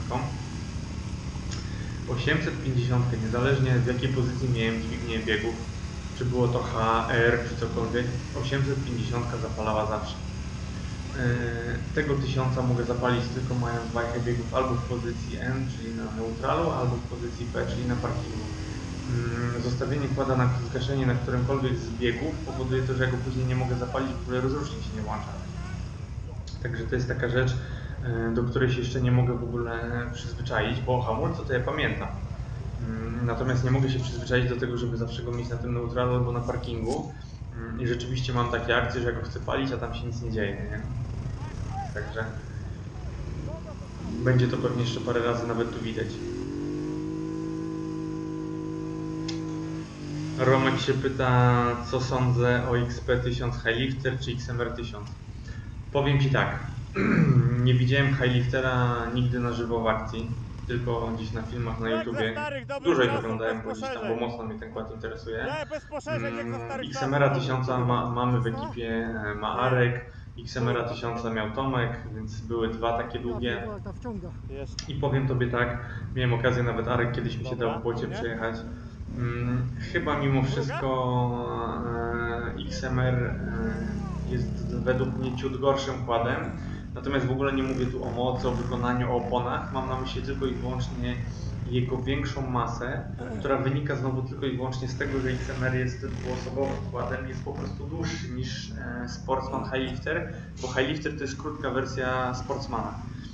850, niezależnie w jakiej pozycji miałem dźwignię biegów, czy było to H, R, czy cokolwiek, 850 zapalała zawsze. Tego 1000 mogę zapalić tylko mając wajchę biegów albo w pozycji N, czyli na neutralu, albo w pozycji P, czyli na parkingu. Zostawienie kłada na zgaszenie na którymkolwiek z biegów powoduje to, że ja go później nie mogę zapalić, w ogóle rozrusznik się nie włącza. Także to jest taka rzecz, do której się jeszcze nie mogę w ogóle przyzwyczaić, bo o hamulcu to ja pamiętam. Natomiast nie mogę się przyzwyczaić do tego, żeby zawsze go mieć na tym neutralu albo na parkingu. I rzeczywiście mam takie akcje, że ja go chcę palić, a tam się nic nie dzieje, nie? Także będzie to pewnie jeszcze parę razy nawet tu widać. Romek się pyta, co sądzę o XP1000 Highlifter czy XMR1000. Powiem Ci tak, nie widziałem Highliftera nigdy na żywo w akcji, tylko gdzieś na filmach na YouTubie. Dużo ich oglądałem, bo gdzieś tam, bo mocno mnie ten kład interesuje. XMR 1000 mamy w ekipie, ma Arek, XMR 1000 miał Tomek, więc były dwa takie długie. I powiem Tobie tak, miałem okazję, nawet Arek kiedyś mi się dał w błocie przejechać. Chyba mimo wszystko XMR jest według mnie ciut gorszym kładem. Natomiast w ogóle nie mówię tu o mocy, o wykonaniu, o oponach. Mam na myśli tylko i wyłącznie jego większą masę, która wynika znowu tylko i wyłącznie z tego, że XMR jest dwuosobowym kładem, jest po prostu dłuższy niż Sportsman Highlifter, bo Highlifter to jest krótka wersja Sportsmana.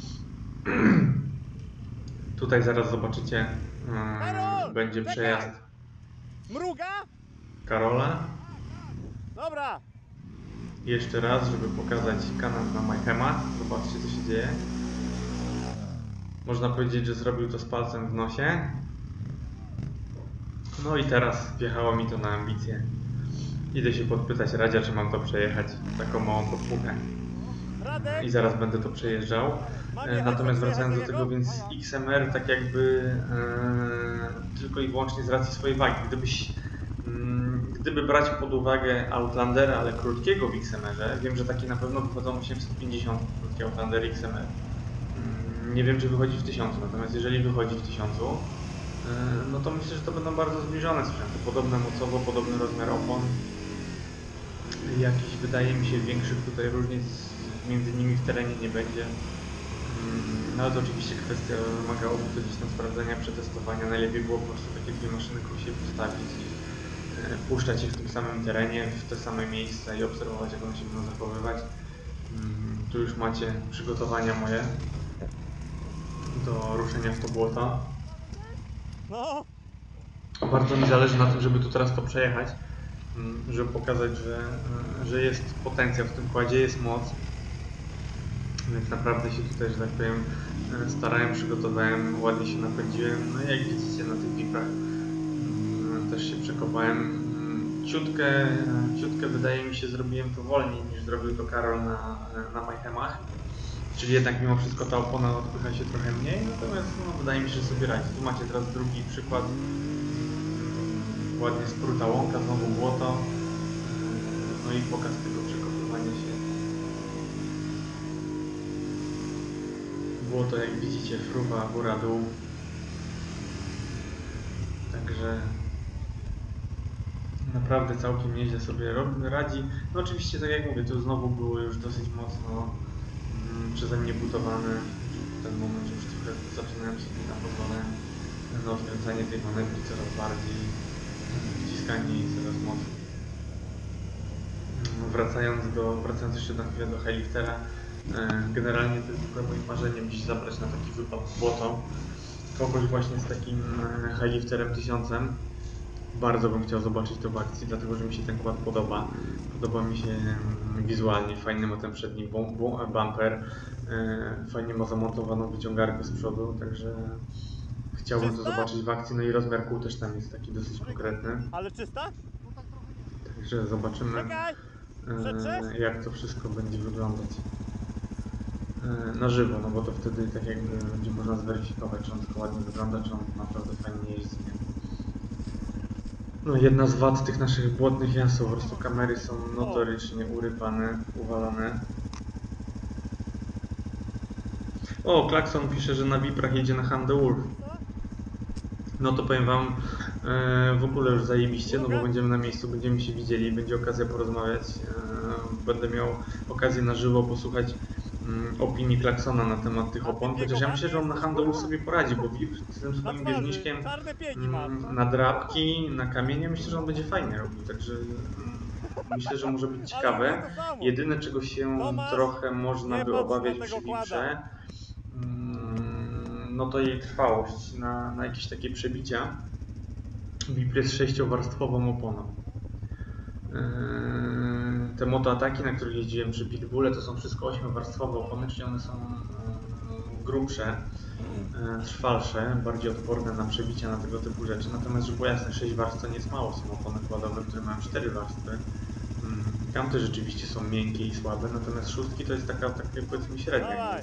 Tutaj zaraz zobaczycie, będzie przejazd Mruga? Karola. Dobra. Jeszcze raz, żeby pokazać kanał na Mayhema. Zobaczcie, co się dzieje. Można powiedzieć, że zrobił to z palcem w nosie. No i teraz wjechało mi to na ambicje. Idę się podpytać Radzia, czy mam to przejechać, taką małą podpuchę. Radek, I zaraz będę to przejeżdżał. mam jechać, Natomiast chcesz wracając do jechać tego, niego? więc XMR tak jakby tylko i wyłącznie z racji swojej wagi. Gdyby brać pod uwagę Outlandera, ale krótkiego w XMR-ze, wiem, że takie na pewno wychodzą 850 krótkie Outlander XMR. Nie wiem, czy wychodzi w 1000, natomiast jeżeli wychodzi w 1000, no to myślę, że to będą bardzo zbliżone sprzęty. Podobne mocowo, podobny rozmiar opon. Jakichś, wydaje mi się, większych tutaj różnic między nimi w terenie nie będzie. No ale to oczywiście kwestia wymagałoby to gdzieś tam sprawdzenia, przetestowania. Najlepiej było po prostu takie dwie maszyny koło siebie postawić i puszczać je w tym samym terenie, w te same miejsca i obserwować, jak one się będą zachowywać. Tu już macie przygotowania moje do ruszenia w to błoto. No, Bardzo mi zależy na tym, żeby tu teraz to przejechać, żeby pokazać, że jest potencjał w tym kładzie, jest moc. Więc naprawdę się tutaj, że tak powiem, starałem, przygotowałem, ładnie się napędziłem. No i jak widzicie na tych wiprach też się przekopałem. Ciutkę wydaje mi się zrobiłem to wolniej niż zrobił to Karol na Mayhemach. Czyli jednak mimo wszystko ta opona odpycha się trochę mniej, natomiast no, wydaje mi się, że sobie radzi. Tu macie teraz drugi przykład. Ładnie spruta łąka, znowu błoto. No i pokaz tego przekopywania się. Błoto, jak widzicie, fruwa, góra, dół. Także naprawdę całkiem nieźle sobie radzi. No oczywiście, tak jak mówię, to znowu było już dosyć mocno przeze mnie butowane. W ten moment już trochę zaczynałem sobie na pozwolę na odkręcanie tej manewry coraz bardziej, wciskanie jej coraz mocniej. Wracając jeszcze na chwilę do Highliftera, generalnie to jest w ogóle moim marzeniem dziś zabrać na taki wypad w błoto. Kogoś właśnie z takim Highlifterem 1000. Bardzo bym chciał zobaczyć to w akcji, dlatego że mi się ten kład podoba. Podoba mi się wizualnie, fajny ma ten przedni bumper, fajnie ma zamontowaną wyciągarkę z przodu, także chciałbym to zobaczyć w akcji. No i rozmiar kół też tam jest taki dosyć konkretny. ale czysta? Także zobaczymy, Czekaj, przetrzesz? jak to wszystko będzie wyglądać na żywo, no bo to wtedy tak jakby będzie można zweryfikować, czy on tylko ładnie wygląda, czy on naprawdę fajnie jeździ. No jedna z wad tych naszych błotnych jazdów, po prostu kamery są notorycznie urypane, uwalane. O, Klakson pisze, że na Wiprach jedzie na Hand the Wolf. No to powiem wam, w ogóle już zajebiście, no bo będziemy na miejscu, będziemy się widzieli, będzie okazja porozmawiać. Będę miał okazję na żywo posłuchać opinii Klaksona na temat tych opon, chociaż ja myślę, że on na Hand the Wolf sobie poradzi, bo Vipr z tym swoim bieżniczkiem czarne piegi mam. na drabki, na kamienie, myślę, że on będzie fajnie robił, także myślę, że może być ciekawe. Jedyne, czego się trochę można by obawiać przy Viprze, no to jej trwałość na jakieś takie przebicia. Vipr jest 6-warstwową oponą. Te motoataki, na których jeździłem przy Pitbulle, to są wszystko 8-warstwowe opony, czyli one są grubsze, trwalsze, bardziej odporne na przebicia, na tego typu rzeczy. Natomiast, żeby było jasne, 6 warstw to nie jest mało, są opony kładowe, które mają 4 warstwy. Tamte rzeczywiście są miękkie i słabe, natomiast szóstki to jest taka powiedzmy średnia.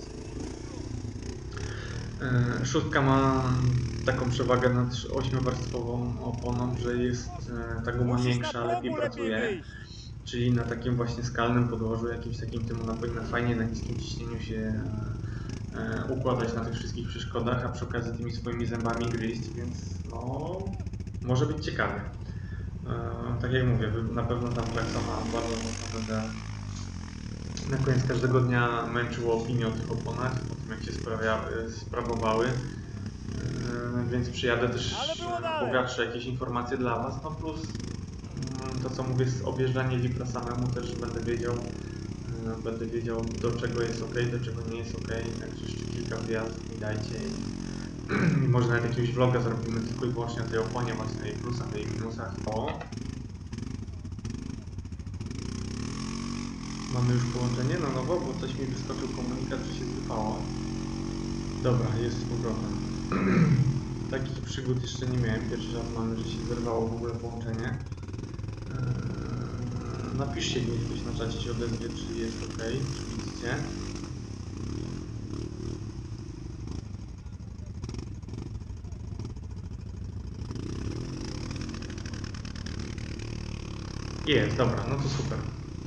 Szóstka ma taką przewagę nad 8-warstwową oponą, że jest ta guma większa, lepiej pracuje. Czyli na takim właśnie skalnym podłożu, jakimś takim tym ona powinna fajnie na niskim ciśnieniu się układać na tych wszystkich przeszkodach, a przy okazji tymi swoimi zębami gryźć, więc no, może być ciekawie. Tak jak mówię, na pewno tam Klaksona bardzo mocno będę na koniec każdego dnia męczyło opinię o tych oponach, o tym jak się sprawowały, więc przyjadę też bogatsze jakieś informacje dla Was, no plus to co mówię, objeżdżanie Vipra samemu też będę wiedział do czego jest ok, do czego nie jest ok, także jeszcze kilka wyjazdów mi dajcie i może nawet jakiegoś vloga zrobimy tylko i wyłącznie o tej oponie, właśnie o jej plusach, o jej minusach. Mamy już połączenie na nowo, bo coś mi wyskoczył komunikat, że się zrypało. Dobra, jest z powrotem. takich przygód jeszcze nie miałem. Pierwszy raz mamy, że się zerwało w ogóle połączenie. Napiszcie mi ktoś na czacie, się odezwie, czy jest ok, czy widzicie. Jest, dobra, no to super.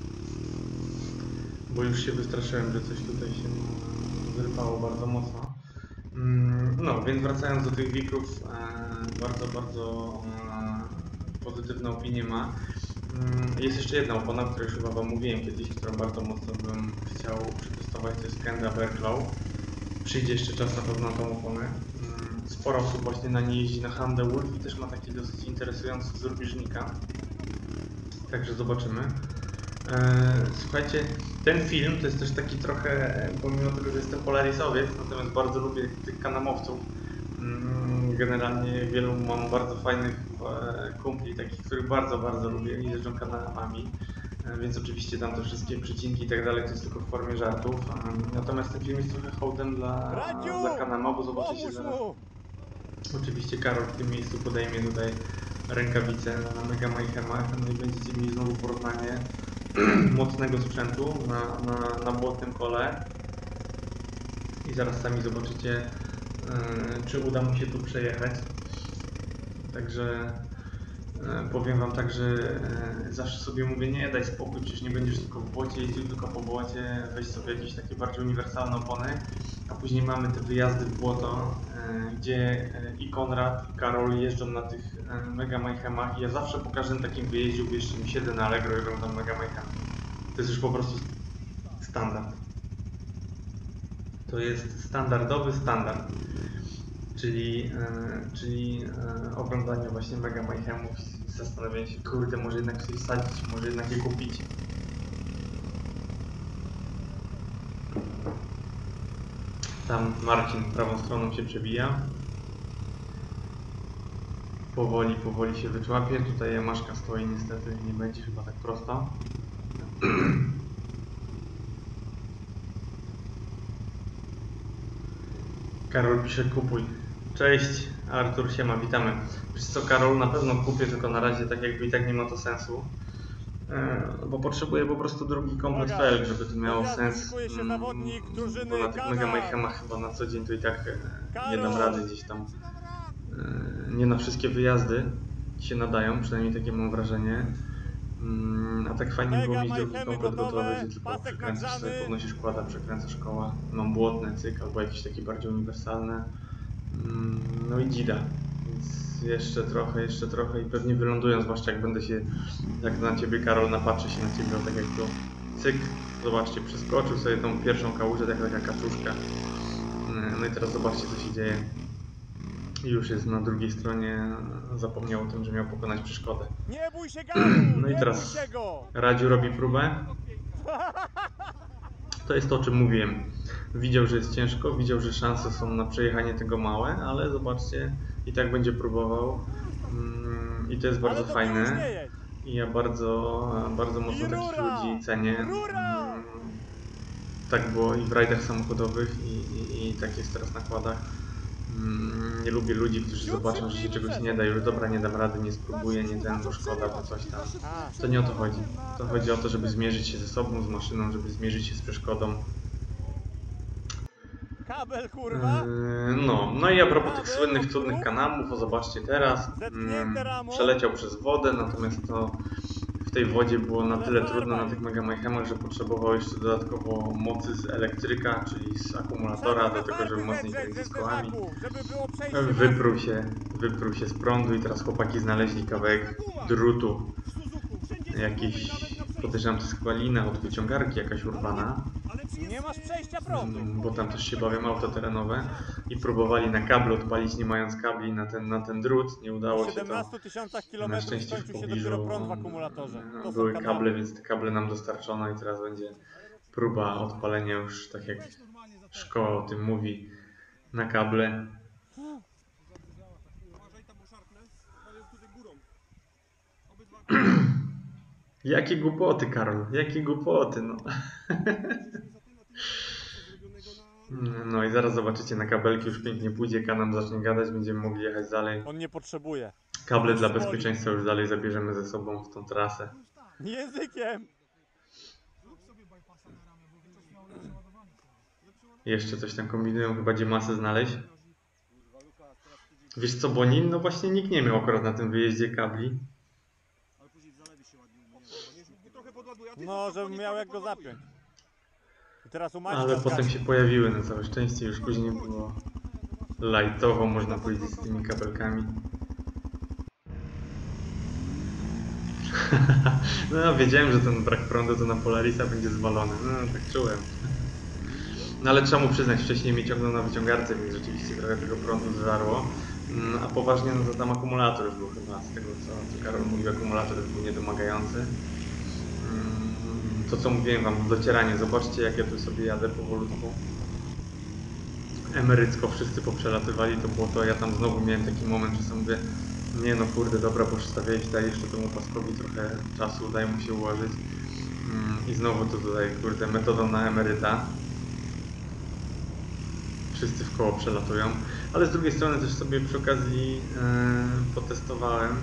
Bo już się wystraszyłem, że coś tutaj się zerwało bardzo mocno. No, więc wracając do tych wikrów, bardzo pozytywne opinie ma. Jest jeszcze jedna opona, o której już chyba Wam mówiłem kiedyś, którą bardzo mocno bym chciał przetestować, to jest Kenda Berglow. Przyjdzie jeszcze czas na pewno na tą oponę. Sporo osób właśnie na niej jeździ na Honda Wolf i też ma taki dosyć interesujący wzór bieżnika. Także zobaczymy. Słuchajcie, ten film to jest też taki trochę, pomimo tego, że jestem polarisowiec, natomiast bardzo lubię tych kanamowców. Generalnie wielu mam bardzo fajnych kumpli, takich, których bardzo lubię i jeżdżą kanałami. Więc oczywiście tam te wszystkie przycinki i tak dalej to jest tylko w formie żartów. Natomiast ten film jest trochę hołdem dla Kanama, bo zobaczycie zaraz. Oczywiście Karol w tym miejscu podejmie tutaj rękawice na Mega Mayhemach, no i będziecie mieli znowu porównanie mocnego sprzętu na błotnym kole. I zaraz sami zobaczycie, czy uda mu się tu przejechać. Także powiem Wam tak, że zawsze sobie mówię, nie daj spokój, przecież nie będziesz tylko w błocie jeździł, tylko po błocie, weź sobie jakieś takie bardziej uniwersalne opony, a później mamy te wyjazdy w błoto, gdzie i Konrad, i Karol jeżdżą na tych Mega Mayhemach i ja zawsze po każdym takim wyjeździu, wiesz, mi siedzę na Allegro i oglądam Mega Mayhem. To jest już po prostu standard. To jest standardowy standard. Czyli oglądanie właśnie Mega Mayhemów i zastanawianie się, kurde, może jednak coś wsadzić, może jednak je kupić. Tam Marcin prawą stroną się przebija. Powoli się wyczłapie. Tutaj Jamaszka stoi, niestety nie będzie chyba tak prosto. Karol pisze, kupuj. Cześć, Artur, siema, witamy. Wiesz co, Karol, na pewno kupię, tylko na razie tak jakby i tak nie ma to sensu. Bo potrzebuję po prostu drugi komplet felg, żeby to miało sens. Bo na tych Mega Mayhemach chyba na co dzień to i tak nie dam rady gdzieś tam. Nie na wszystkie wyjazdy się nadają, przynajmniej takie mam wrażenie. A tak fajnie było mieć drugi komplet gotowy, gdzie tylko przekręcasz sobie, podnosisz kłada, przekręcasz koła. Mam błotne, cyk, albo jakieś takie bardziej uniwersalne. No i dzida. Więc jeszcze trochę i pewnie wylądują, zwłaszcza jak będę się, jak na Ciebie Karol napatrzy się na Ciebie, tak jak tu, cyk, zobaczcie, przeskoczył sobie tą pierwszą kałużę, taka kaczuszka. No i teraz zobaczcie, co się dzieje. Już jest na drugiej stronie, zapomniał o tym, że miał pokonać przeszkodę. Nie bój się gazu, No i teraz nie bój się go. Radziu robi próbę. To jest to, o czym mówiłem. Widział, że jest ciężko, widział, że szanse są na przejechanie tego małe, ale zobaczcie, i tak będzie próbował. I to jest bardzo fajne. I ja bardzo mocno takich ludzi cenię. Tak było i w rajdach samochodowych, i tak jest teraz na kładach. Nie lubię ludzi, którzy zobaczą, że się czegoś nie da, już dobra, nie dam rady, nie spróbuję, nie ten, bo szkoda, bo coś tam. To nie o to chodzi. To chodzi o to, żeby zmierzyć się ze sobą, z maszyną, żeby zmierzyć się z przeszkodą. Kabel, kurwa. No i a propos tych słynnych, cudnych kanałów, zobaczcie teraz. Przeleciał przez wodę, natomiast to w tej wodzie było na tyle trudno na tych Mega Mayhemach, że potrzebował jeszcze dodatkowo mocy z elektryka, czyli z akumulatora, do tego, żeby mocniej kręcić kołami. Wypruł się z prądu i teraz chłopaki znaleźli kawałek drutu. Jakiś, podejrzewam, to jest chyba lina od wyciągarki jakaś urwana. Nie masz przejścia prądu. Bo tam też się bawią auto terenowe i próbowali na kablu odpalić, nie mając kabli na ten drut. Nie udało się to. 17 000 km Na szczęście w skończył się pobliżu dopiero prąd w akumulatorze. To były są kable, kanały. więc te kable nam dostarczono i teraz będzie próba odpalenia już, tak jak szkoła o tym mówi, na kable. Jakie głupoty, Karol, jakie głupoty, no. No i zaraz zobaczycie, na kabelki już pięknie pójdzie, kanam zacznie gadać, będziemy mogli jechać dalej. On nie potrzebuje. Kable dla Spoli. bezpieczeństwa już dalej zabierzemy ze sobą w tą trasę. Językiem! Jeszcze coś tam kombinują, chyba gdzie masę znaleźć. Wiesz co, bo no właśnie nikt nie miał akurat na tym wyjeździe kabli. No, żebym miał jak go zapiąć. I teraz u Maćka Ale potem zgasi. się pojawiły na całe szczęście, już później było lightowo, można powiedzieć, z tymi kabelkami. No wiedziałem, że ten brak prądu to na Polarisa będzie zwalony, no tak czułem. No ale trzeba mu przyznać, wcześniej mnie ciągnął na wyciągarce, więc rzeczywiście trochę tego prądu zżarło. A poważnie, no to tam akumulator już był chyba, z tego co Karol mówił, akumulator już był niedomagający. To co mówiłem wam, docieranie, zobaczcie jak ja tu sobie jadę powolutku. Emerycko wszyscy poprzelatywali, to było to, ja tam znowu miałem taki moment, że sobie mówię, nie no kurde, dobra, bo stawiałeś tutaj jeszcze temu paskowi trochę czasu, daj mu się ułożyć. I znowu to tutaj, kurde, metodą na emeryta. Wszyscy w koło przelatują, ale z drugiej strony też sobie przy okazji potestowałem.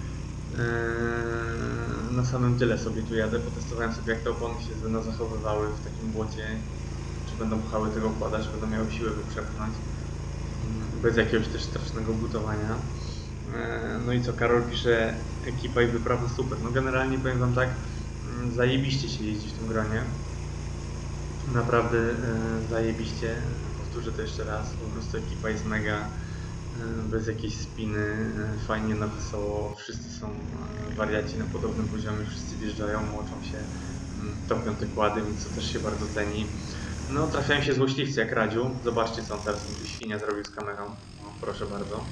Na samym tyle sobie tu jadę, potestowałem sobie jak te opony się będą zachowywały w takim błocie, czy będą pchały tego układa, czy będą miały siłę go przepchnąć bez jakiegoś też strasznego butowania. No i co, Karol pisze, ekipa i wyprawa super. No generalnie powiem wam tak, zajebiście się jeździ w tym gronie. Naprawdę zajebiście. Powtórzę to jeszcze raz, po prostu ekipa jest mega, bez jakiejś spiny, fajnie na wesoło, wszyscy są wariaci na podobnym poziomie, wszyscy wjeżdżają, moczą się, topią te kłady, więc to też się bardzo ceni. No trafiają się złośliwcy jak Radziu, zobaczcie co on teraz tu świnia zrobił z kamerą, no, proszę bardzo.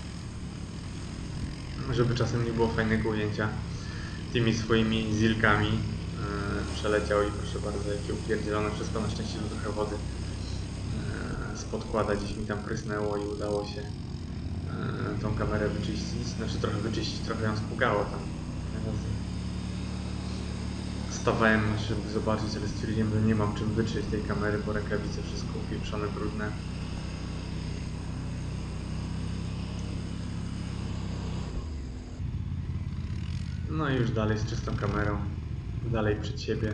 Żeby czasem nie było fajnego ujęcia tymi swoimi zilkami. Przeleciał i proszę bardzo, jakie upierdzielone, wszystko na szczęście do trochę wody z podkłada gdzieś mi tam prysnęło i udało się tą kamerę wyczyścić, znaczy trochę wyczyścić, trochę ją spługało tam. Stawałem, żeby zobaczyć, ale stwierdziłem, że nie mam czym wytrzeć tej kamery, bo rękawice wszystko upieprzone, brudne. No i już dalej z czystą kamerą, dalej przed siebie.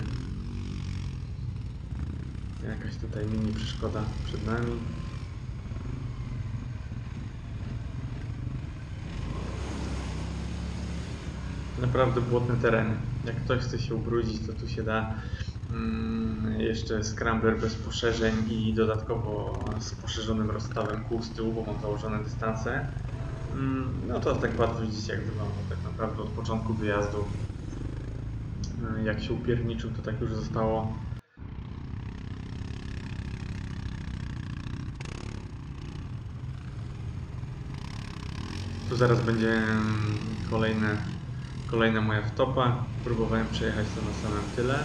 Jakaś tutaj mini przeszkoda przed nami. Naprawdę błotny teren. Jak ktoś chce się ubrudzić, to tu się da. Jeszcze scrambler bez poszerzeń i dodatkowo z poszerzonym rozstawem kół z tyłu, bo mam założone dystanse. No to tak łatwo widzicie jak wygląda tak naprawdę od początku wyjazdu. Jak się upierniczył, to tak już zostało. Tu zaraz będzie kolejna moja wtopa. Próbowałem przejechać to na samym tyle.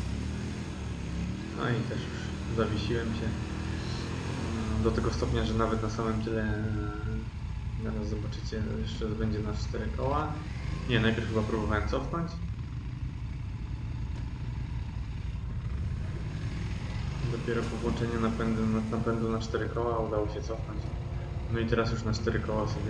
No i też już zawiesiłem się do tego stopnia, że nawet na samym tyle, zaraz zobaczycie, jeszcze będzie na 4 koła. Nie, najpierw chyba próbowałem cofnąć. Dopiero po włączeniu napędu na 4 koła udało się cofnąć. No i teraz już na 4 koła sobie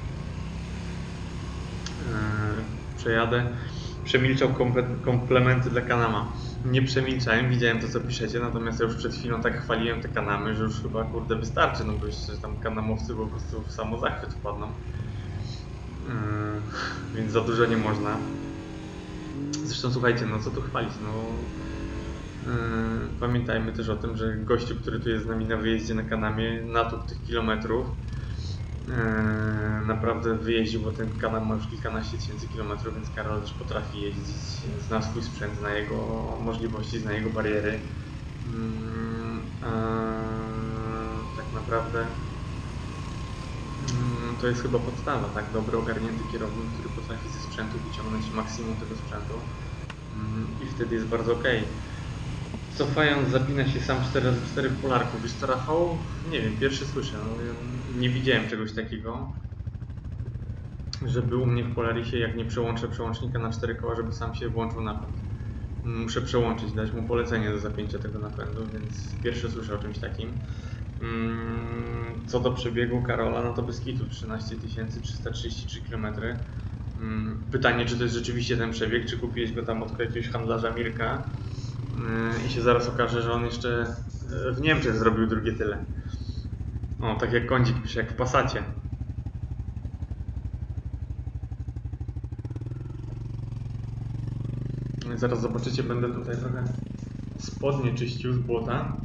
przejadę. Przemilczał komplementy dla Kanama. Nie przemilczałem, widziałem to co piszecie, natomiast ja już przed chwilą tak chwaliłem te Kanamy, że już chyba kurde wystarczy, no bo jeszcze tam kanamowcy po prostu w samozachwyt wpadną. Więc za dużo nie można. Zresztą słuchajcie, no co tu chwalić, no pamiętajmy też o tym, że gościu, który tu jest z nami na wyjeździe na Kanamie, natłukł tych kilometrów. Naprawdę wyjeździł, bo ten kanał ma już kilkanaście tysięcy kilometrów, więc Karol też potrafi jeździć, zna swój sprzęt, zna jego możliwości, zna jego bariery. Tak naprawdę to jest chyba podstawa, tak? Dobry, ogarnięty kierownik, który potrafi ze sprzętu wyciągnąć maksimum tego sprzętu i wtedy jest bardzo ok. Cofając, zapina się sam 4x4 w Polarku. Wiesz co, Rafał? Nie wiem, pierwszy słyszę. No, ja nie widziałem czegoś takiego, żeby u mnie w Polarisie, jak nie przełączę przełącznika na 4 koła, żeby sam się włączył napęd. Muszę przełączyć, dać mu polecenie do zapięcia tego napędu, więc pierwszy słyszę o czymś takim. Co do przebiegu Karola, no to bez kitu 13 333 km. Pytanie, czy to jest rzeczywiście ten przebieg, czy kupiłeś go tam od jakiegoś handlarza Mirka i się zaraz okaże, że on jeszcze w Niemczech zrobił drugie tyle. O, tak jak Kądzik pisze, jak w Passacie. No i zaraz zobaczycie, będę tutaj trochę spodnie czyścił z błota.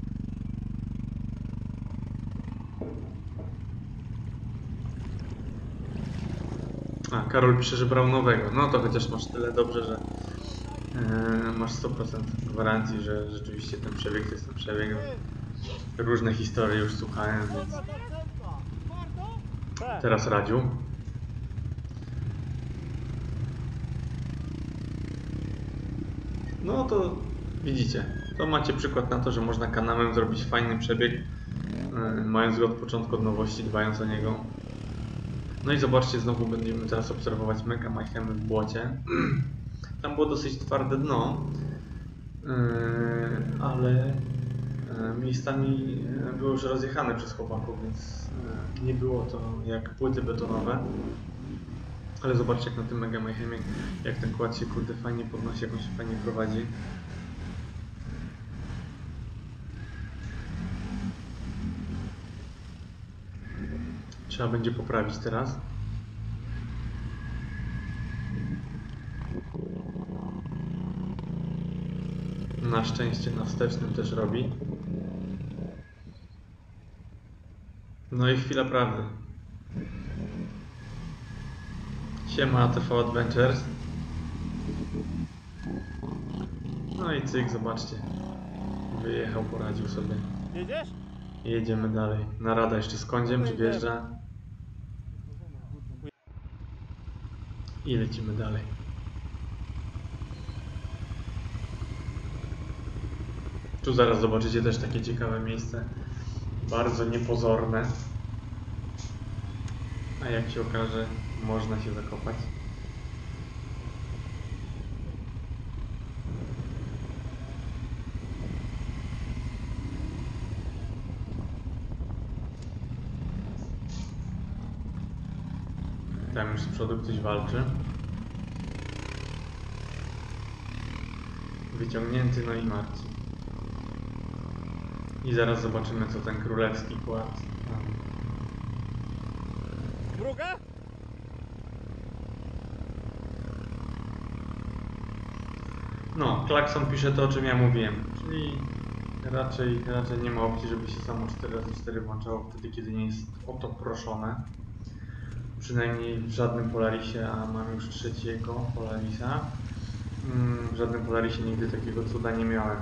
A, Karol pisze, że brał nowego. No to chociaż masz tyle dobrze, że masz 100% gwarancji, że rzeczywiście ten przebieg to jest ten przebieg. Różne historie już słuchałem, więc teraz Radziu. No to widzicie, to macie przykład na to, że można kanałem zrobić fajny przebieg, mając go od początku, od nowości, dbając o niego. No i zobaczcie, znowu będziemy teraz obserwować Mega Mayhemy w błocie. Tam było dosyć twarde dno, ale miejscami było już rozjechane przez chłopaków, więc nie było to jak płyty betonowe. Ale zobaczcie, jak na tym Mega Mayhemie, jak ten kład się kurde fajnie podnosi, jak on się fajnie prowadzi. Trzeba będzie poprawić teraz. Na szczęście na wstecznym też robi. No i chwila prawdy. Siema ATV Adventures. No i cyk, zobaczcie. Wyjechał, poradził sobie. Jedziesz? Jedziemy dalej. Narada jeszcze z Kądziem, czy wjeżdża? I lecimy dalej. Tu zaraz zobaczycie też takie ciekawe miejsce. Bardzo niepozorne. A jak się okaże, można się zakopać. Tam już z przodu ktoś walczy. Wyciągnięty, no i martwy. I zaraz zobaczymy, co ten królewski kład. Druga? No, klakson pisze to, o czym ja mówiłem. Czyli raczej nie ma opcji, żeby się samo 4x4 włączało wtedy, kiedy nie jest o to proszone. Przynajmniej w żadnym Polarisie, a mam już trzeciego Polarisa. W żadnym Polarisie nigdy takiego cuda nie miałem.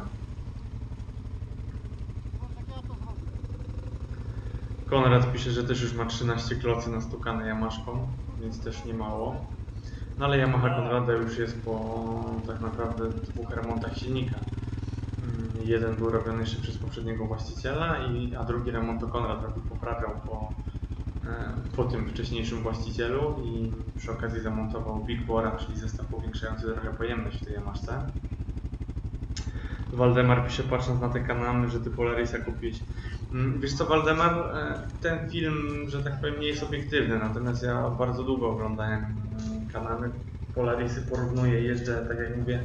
Konrad pisze, że też już ma 13 klocy nastukane Yamaszką, więc też nie mało. No ale Yamaha Konrada już jest po tak naprawdę 2 remontach silnika. Jeden był robiony jeszcze przez poprzedniego właściciela, a drugi remont to Konrad robił, poprawiał po tym wcześniejszym właścicielu i przy okazji zamontował Big Bora, czyli zestaw powiększający trochę pojemność w tej Yamaszce. Waldemar pisze, patrząc na te kanamy, że ty Polarisa kupiłeś. Wiesz co, Waldemar, ten film, że tak powiem, nie jest obiektywny, natomiast ja bardzo długo oglądałem kanamy Polarisy, porównuję, jeżdżę, tak jak mówię,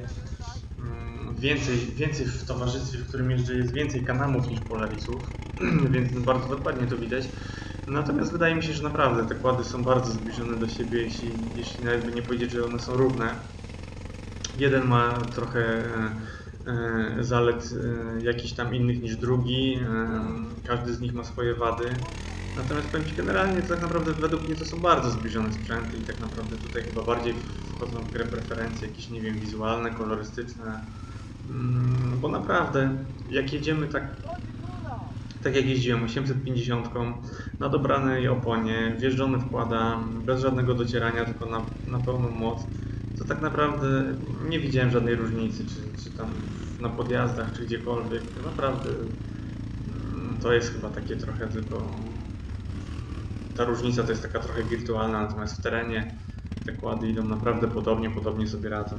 więcej w towarzystwie, w którym jeżdżę, jest więcej kanamów niż Polarisów, więc bardzo dokładnie to widać. Natomiast wydaje mi się, że naprawdę te kłady są bardzo zbliżone do siebie, jeśli nawet by nie powiedzieć, że one są równe. Jeden ma trochę zalet jakichś tam innych niż drugi, każdy z nich ma swoje wady. Natomiast powiem Ci, generalnie to tak naprawdę według mnie to są bardzo zbliżone sprzęty i tak naprawdę tutaj chyba bardziej wchodzą w grę preferencje jakieś, nie wiem, wizualne, kolorystyczne. Bo naprawdę, jak jedziemy tak jak jeździłem 850 na dobranej oponie, wjeżdżony wkłada, bez żadnego docierania, tylko na pełną moc, to tak naprawdę nie widziałem żadnej różnicy, czy tam na podjazdach, czy gdziekolwiek. Naprawdę to jest chyba takie trochę tylko... Ta różnica to jest taka trochę wirtualna, natomiast w terenie te kłady idą naprawdę podobnie sobie radzą.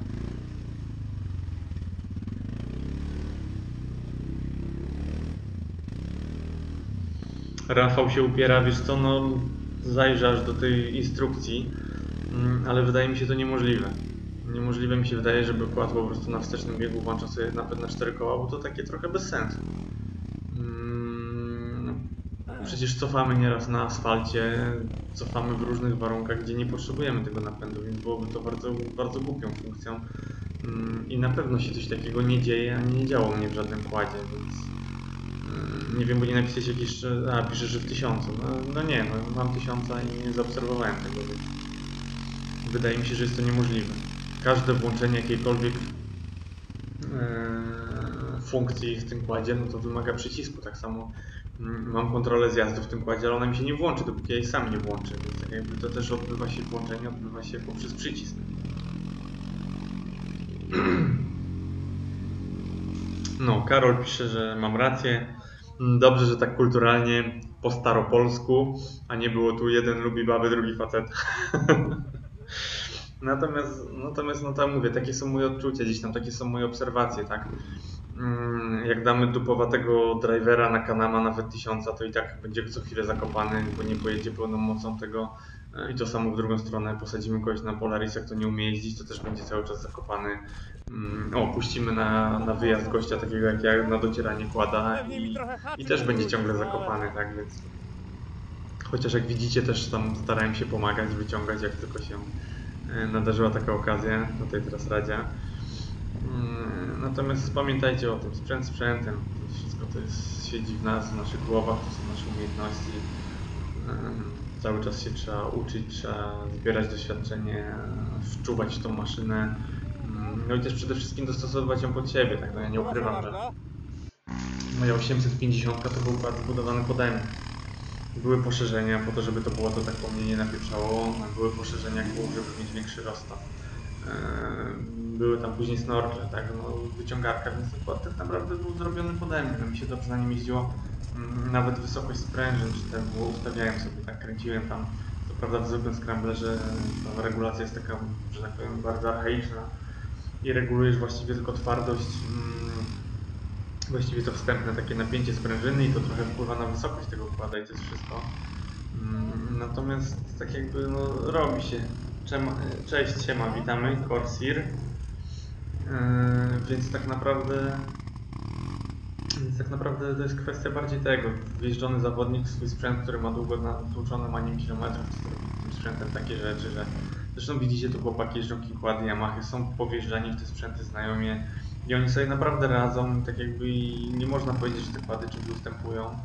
Rafał się upiera, wiesz co, no zajrzasz do tej instrukcji, ale wydaje mi się to niemożliwe. Niemożliwe mi się wydaje, żeby kład po prostu na wstecznym biegu włączał sobie napęd na 4 koła, bo to takie trochę bez sensu. Przecież cofamy nieraz na asfalcie, cofamy w różnych warunkach, gdzie nie potrzebujemy tego napędu, więc byłoby to bardzo, bardzo głupią funkcją. I na pewno się coś takiego nie dzieje, ani nie działo mnie w żadnym kładzie, więc nie wiem, bo nie napisać jakiś... A, pisze, że w 1000. No nie, no mam 1000 i nie zaobserwowałem tego, więc wydaje mi się, że jest to niemożliwe. Każde włączenie jakiejkolwiek funkcji w tym kładzie, no to wymaga przycisku. Tak samo mam kontrolę zjazdu w tym kładzie, ale ona mi się nie włączy, dopóki ja jej sam nie włączę, więc tak jakby to też odbywa się, włączenie odbywa się poprzez przycisk. No, Karol pisze, że mam rację. Dobrze, że tak kulturalnie po staropolsku, a nie było tu jeden lubi babę, drugi facet. Natomiast no tak mówię, takie są moje odczucia gdzieś tam, takie są moje obserwacje, tak? Jak damy dupowatego drivera na Kanama nawet 1000, to i tak będzie co chwilę zakopany, bo nie pojedzie pełną mocą tego. I to samo w drugą stronę, posadzimy kogoś na Polarisach, kto nie umie jeździć, to też będzie cały czas zakopany. Puścimy na wyjazd gościa takiego jak ja, na docieranie kłada i też będzie ciągle zakopany, tak więc... Chociaż jak widzicie też tam starałem się pomagać, wyciągać jak tylko się nadarzyła taka okazja, tutaj teraz Radzia. Natomiast pamiętajcie o tym, sprzęt sprzętem, to wszystko to jest, siedzi w nas, w naszych głowach, to są nasze umiejętności. Cały czas się trzeba uczyć, trzeba zbierać doświadczenie, wczuwać w tą maszynę. No i też przede wszystkim dostosowywać ją pod siebie, tak? No ja nie ukrywam, że moja 850 to był układ zbudowany pode mnie. Były poszerzenia po to, żeby to było to tak po mnie nie napieprzało. Były poszerzenia głów, żeby mieć większy rozstaw. Były tam później snorkle, tak, no, wyciągarka, więc ten układ tak naprawdę był zrobiony pode mnie. No, mi się dobrze na nim jeździło. Nawet wysokość sprężyn, czy ten było ustawiałem sobie, tak kręciłem tam. Co prawda w zwykłym scramblerze ta regulacja jest taka, że tak powiem, bardzo archaiczna i regulujesz właściwie tylko twardość, właściwie to wstępne takie napięcie sprężyny i to trochę wpływa na wysokość tego układu i to jest wszystko. Natomiast tak jakby no, robi się. Cześć, siema, witamy, Corsair. Więc tak naprawdę to jest kwestia bardziej tego. Wjeżdżony zawodnik, swój sprzęt, który ma długo natłuczony, ma nim kilometrów, to robi tym sprzętem takie rzeczy, że zresztą widzicie, tu chłopaki jeżdżą Kingwady, Yamahy, są powjeżdżani w te sprzęty znajomie i oni sobie naprawdę radzą, tak jakby nie można powiedzieć, że te kłady czymś ustępują.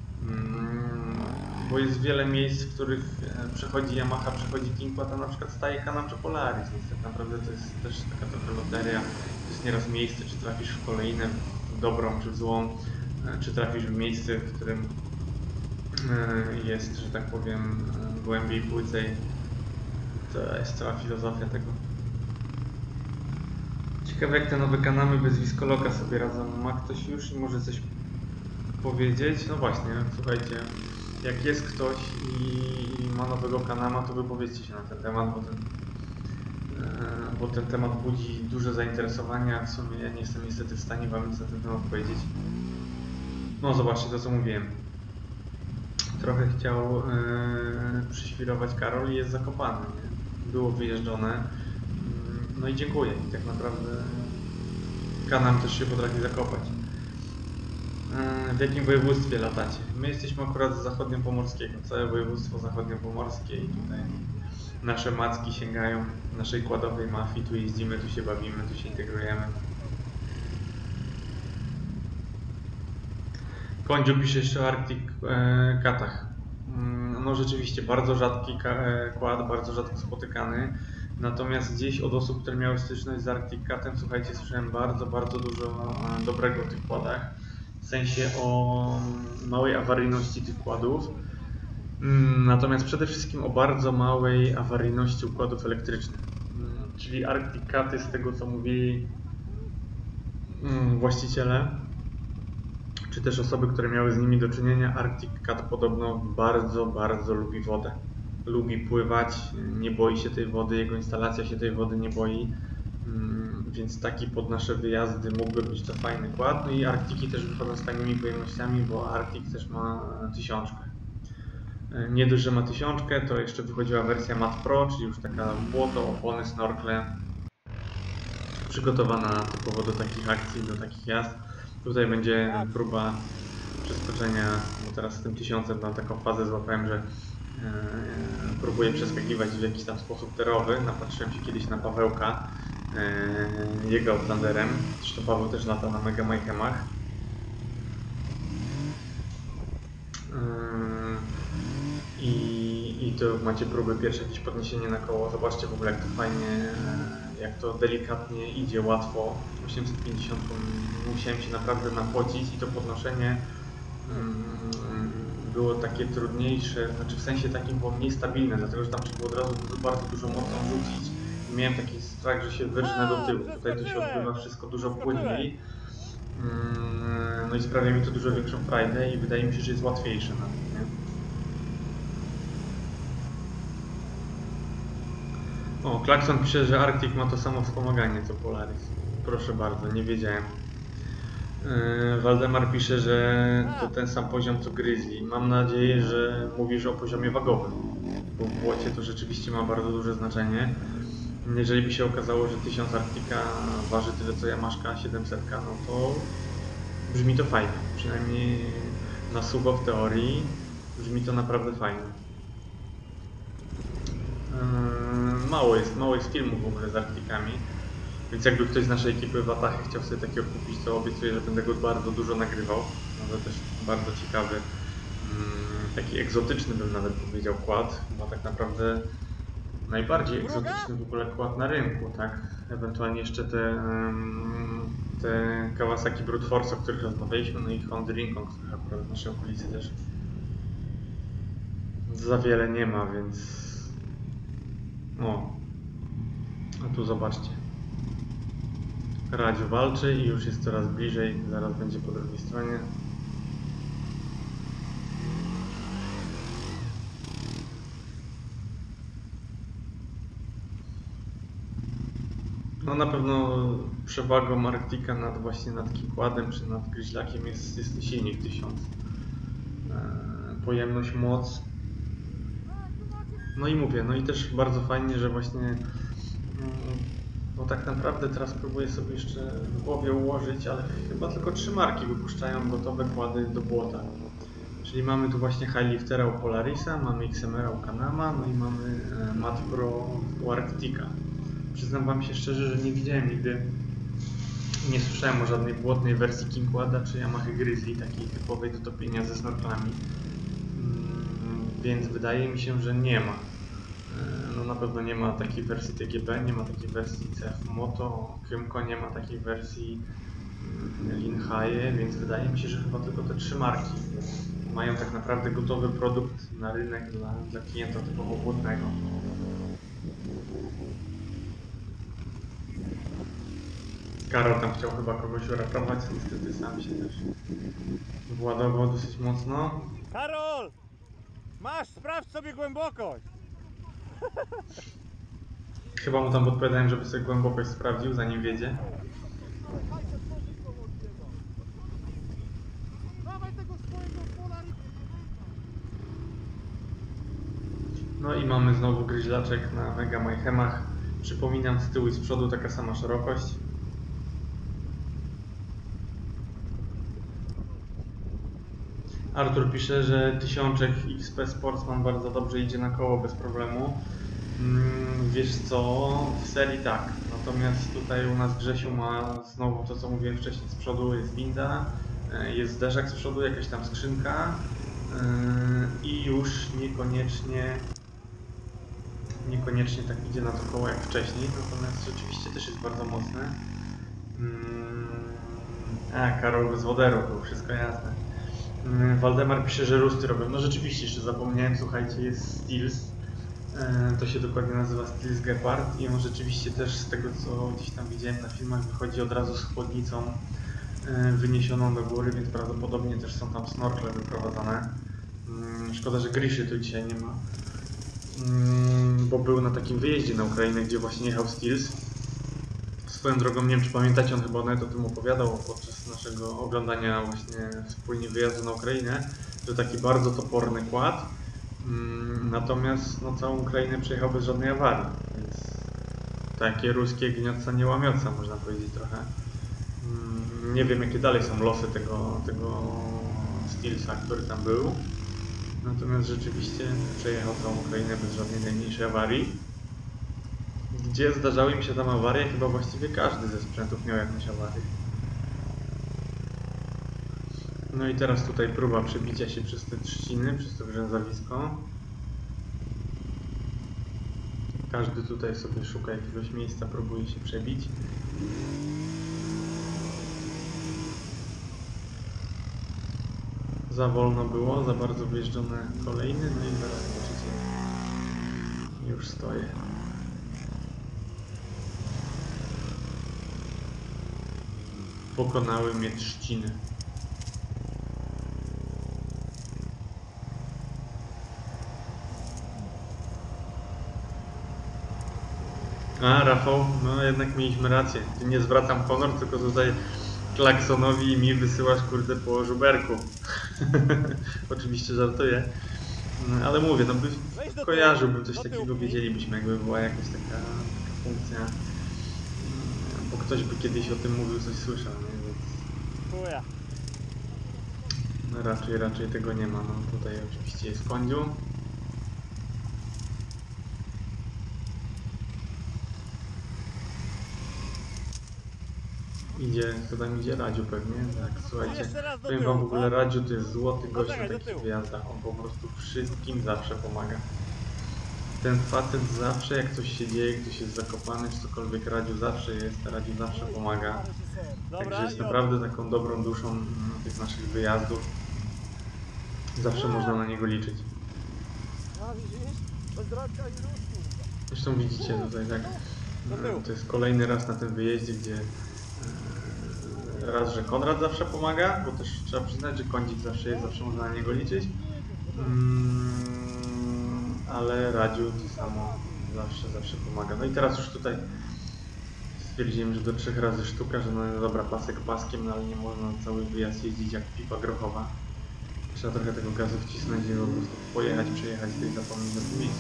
Bo jest wiele miejsc, w których przechodzi Yamaha, przechodzi Kingwad, a na przykład staje Can-Am czy Polaris, więc tak naprawdę to jest też taka trochę loteria. To jest nieraz miejsce, czy trafisz w kolejne, w dobrą czy w złą, czy trafisz w miejsce, w którym jest, że tak powiem, głębiej, płycej. To jest cała filozofia tego. Ciekawe jak te nowe Can-Amy bez wiskoloka sobie radzą. Ma ktoś już i może coś powiedzieć? No właśnie, słuchajcie, jak jest ktoś i ma nowego Can-Ama, to wypowiedzcie się na ten temat, bo ten temat budzi duże zainteresowanie, a w sumie ja nie jestem niestety w stanie wam nic na ten temat powiedzieć. No zobaczcie to co mówiłem. Trochę chciał przyświrować Karol i jest zakopany, nie? Było wyjeżdżone. No i dziękuję. I tak naprawdę Can-Am też się potrafi zakopać. W jakim województwie latacie? My jesteśmy akurat z zachodniopomorskiego, całe województwo zachodniopomorskie i tutaj nasze macki sięgają naszej kładowej mafii, tu jeździmy, tu się bawimy, tu się integrujemy. Kondziu pisze jeszcze o Arctic Catach. No rzeczywiście bardzo rzadki kład, bardzo rzadko spotykany. Natomiast gdzieś od osób, które miały styczność z Arctic Catem, słuchajcie, słyszałem bardzo, bardzo dużo dobrego o tych kładach. W sensie o małej awaryjności tych kładów. Natomiast przede wszystkim o bardzo małej awaryjności układów elektrycznych. Czyli Arctic Caty, z tego co mówili właściciele, czy też osoby, które miały z nimi do czynienia, Arctic Cat podobno bardzo, bardzo lubi wodę. Lubi pływać, nie boi się tej wody, jego instalacja się tej wody nie boi. Więc taki pod nasze wyjazdy mógłby być to fajny kład. No i Arctiki też wychodzą z fajnymi pojemnościami, bo Arctic też ma 1000. Nie dość, że ma 1000, to jeszcze wychodziła wersja Mat Pro, czyli już taka błoto, opony, snorkle, przygotowana typowo do takich akcji, do takich jazd. Tutaj będzie próba przeskoczenia, bo teraz z tym 1000 mam taką fazę, złapałem, że próbuję przeskakiwać w jakiś tam sposób terowy. Napatrzyłem się kiedyś na Pawełka, jego Outlanderem. Zresztą Paweł też lata na Mega Mayhemach. I to macie próby pierwsze, jakieś podniesienie na koło. Zobaczcie w ogóle, jak to fajnie, jak to delikatnie idzie, łatwo. 850 musiałem się naprawdę napocić i to podnoszenie było takie trudniejsze, znaczy w sensie takim było mniej stabilne, dlatego że tam trzeba było od razu bardzo dużo mocno rzucić i miałem taki strach, że się wyrżnę do tyłu. Tutaj to się odbywa wszystko dużo płynniej. No i sprawia mi to dużo większą frajdę i wydaje mi się, że jest łatwiejsze na tym, nie? O, Klakson pisze, że Arctic ma to samo wspomaganie co Polaris. Proszę bardzo, nie wiedziałem. Waldemar pisze, że to ten sam poziom co Grizzly. Mam nadzieję, że mówisz o poziomie wagowym, bo w błocie to rzeczywiście ma bardzo duże znaczenie. Jeżeli by się okazało, że 1000 Arctica waży tyle co Yamaszka 700, no to brzmi to fajnie. Przynajmniej na sucho w teorii brzmi to naprawdę fajnie. Mało jest filmów w ogóle z Arcticami. Więc jakby ktoś z naszej ekipy Watachy chciał sobie takiego kupić, to obiecuję, że będę go bardzo dużo nagrywał. Może też bardzo ciekawy, taki egzotyczny bym nawet powiedział kład. Chyba tak naprawdę najbardziej egzotyczny w ogóle kład na rynku, tak? Ewentualnie jeszcze te Kawasaki Brute Force, o których rozmawialiśmy, no i Honda Rincon, których akurat w naszej okolicy też za wiele nie ma, więc... O, a tu zobaczcie. Radziu walczy i już jest coraz bliżej, zaraz będzie po drugiej stronie. No na pewno przewagą Arctica nad Kingładem czy nad Grizzlakiem jest silnik 1000. Pojemność, moc. No i mówię, no i też bardzo fajnie, że właśnie bo tak naprawdę teraz próbuję sobie jeszcze w głowie ułożyć, ale chyba tylko 3 marki wypuszczają gotowe kłady do błota. Czyli mamy tu właśnie Highliftera u Polarisa, mamy XMR u Kanama, no i mamy Mat Pro u Arctica. Przyznam wam się szczerze, że nie widziałem nigdy, nie słyszałem o żadnej błotnej wersji Kingłada czy Yamaha Grizzly, takiej typowej do topienia ze snorklami. Więc wydaje mi się, że nie ma. No na pewno nie ma takiej wersji TGB, nie ma takiej wersji CF Moto, Kymco nie ma takiej wersji Linhaje, więc wydaje mi się, że chyba tylko te 3 marki mają tak naprawdę gotowy produkt na rynek dla klienta typowo błotnego. Karol tam chciał chyba kogoś uratować, niestety sam się też władował dosyć mocno. Karol! Masz, sprawdź sobie głębokość! Chyba mu tam podpowiadałem, żeby sobie głębokość sprawdził, zanim wiedzie. No i mamy znowu Grizzlaczek na Mega Mayhemach. Przypominam, z tyłu i z przodu taka sama szerokość. Artur pisze, że 1000 XP Sportsman bardzo dobrze idzie na koło bez problemu. Wiesz co, w serii tak, natomiast tutaj u nas Grzesiu ma znowu to, co mówiłem wcześniej, z przodu jest winda, jest zderzak z przodu, jakaś tam skrzynka i już niekoniecznie tak idzie na to koło jak wcześniej, natomiast rzeczywiście też jest bardzo mocny. Karol bez woderu, to wszystko jasne. Waldemar pisze, że rusty robią. No rzeczywiście, jeszcze zapomniałem, słuchajcie, jest Steels. To się dokładnie nazywa Steels Gepard i on rzeczywiście też z tego, co gdzieś tam widziałem na filmach, wychodzi od razu z chłodnicą wyniesioną do góry, więc prawdopodobnie też są tam snorkle wyprowadzane. Szkoda, że Griszy tu dzisiaj nie ma, bo był na takim wyjeździe na Ukrainę, gdzie właśnie jechał Steels. Swoją drogą, nie wiem czy pamiętacie, on chyba nawet o tym opowiadał podczas naszego oglądania właśnie wspólnie wyjazdu na Ukrainę, że taki bardzo toporny kład, Natomiast no, całą Ukrainę przejechał bez żadnej awarii, więc takie ruskie gniotca nie łamioca, można powiedzieć trochę. Nie wiem jakie dalej są losy tego Steelsa, który tam był. Natomiast rzeczywiście przejechał całą Ukrainę bez żadnej najmniejszej awarii. Gdzie zdarzały mi się tam awarie, chyba właściwie każdy ze sprzętów miał jakąś awarię. No i teraz tutaj próba przebicia się przez te trzciny, przez to grzęzawisko. Każdy tutaj sobie szuka jakiegoś miejsca, próbuje się przebić. Za wolno było, za bardzo wjeżdżone kolejny, no i zaraz zobaczycie, już stoję. Pokonały mnie trzciny. A, Rafał, no jednak mieliśmy rację. Ty nie zwracam honor, tylko tutaj Klaksonowi i mi wysyłasz kurde po żuberku. Oczywiście żartuję. Ale mówię, no kojarzyłbym coś takiego, wiedzielibyśmy, jakby była jakaś taka funkcja. Bo ktoś by kiedyś o tym mówił, coś słyszał, nie? Więc... No raczej tego nie ma. No tutaj oczywiście jest kądziu. To tam idzie Radziu pewnie, tak, słuchajcie, powiem wam w ogóle, Radziu to jest złoty gość na takich wyjazdach, on po prostu wszystkim zawsze pomaga. Ten facet zawsze, jak coś się dzieje, ktoś jest zakopany, czy cokolwiek, Radziu zawsze jest, Radziu zawsze pomaga. Także jest naprawdę taką dobrą duszą tych naszych wyjazdów. Zawsze można na niego liczyć. Zresztą widzicie tutaj, tak, to jest kolejny raz na tym wyjeździe, gdzie raz, że Konrad zawsze pomaga, bo też trzeba przyznać, że Kądzik zawsze jest, zawsze można na niego liczyć. Ale Radziu to samo zawsze pomaga. No i teraz już tutaj stwierdziłem, że do 3 razy sztuka, że no dobra, pasek paskiem, no ale nie można na cały wyjazd jeździć jak pipa grochowa. Trzeba trochę tego gazu wcisnąć i po prostu pojechać, przejechać i zapomnieć o tym miejscu.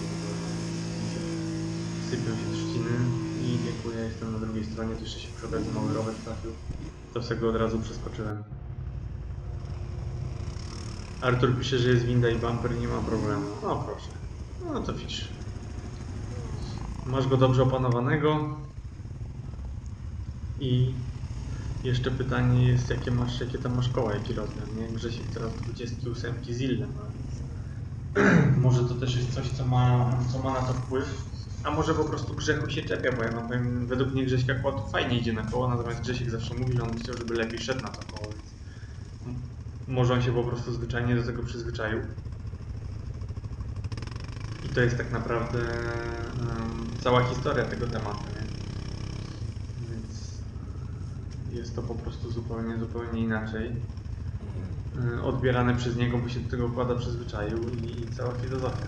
Sypią się trzciny i dziękuję, jestem na drugiej stronie, to jeszcze się przy okazji mały rower trafił. To sobie go od razu przeskoczyłem. Artur pisze, że jest winda i bumper, nie ma problemu. No proszę. No to fisz. Masz go dobrze opanowanego. I jeszcze pytanie jest, jakie tam masz koła, jaki rozmiar, nie? Grzesiek teraz 28 z illem. Może to też jest coś, co ma na to wpływ. A może po prostu Grzechu się czepia, bo ja no powiem, według mnie Grześka koło to fajnie idzie na koło, natomiast Grzesiek zawsze mówi, że on chciał, żeby lepiej szedł na to koło, więc może on się po prostu zwyczajnie do tego przyzwyczaił. I to jest tak naprawdę cała historia tego tematu, nie? Więc jest to po prostu zupełnie inaczej odbierane przez niego, bo się do tego układa przyzwyczaił i cała filozofia.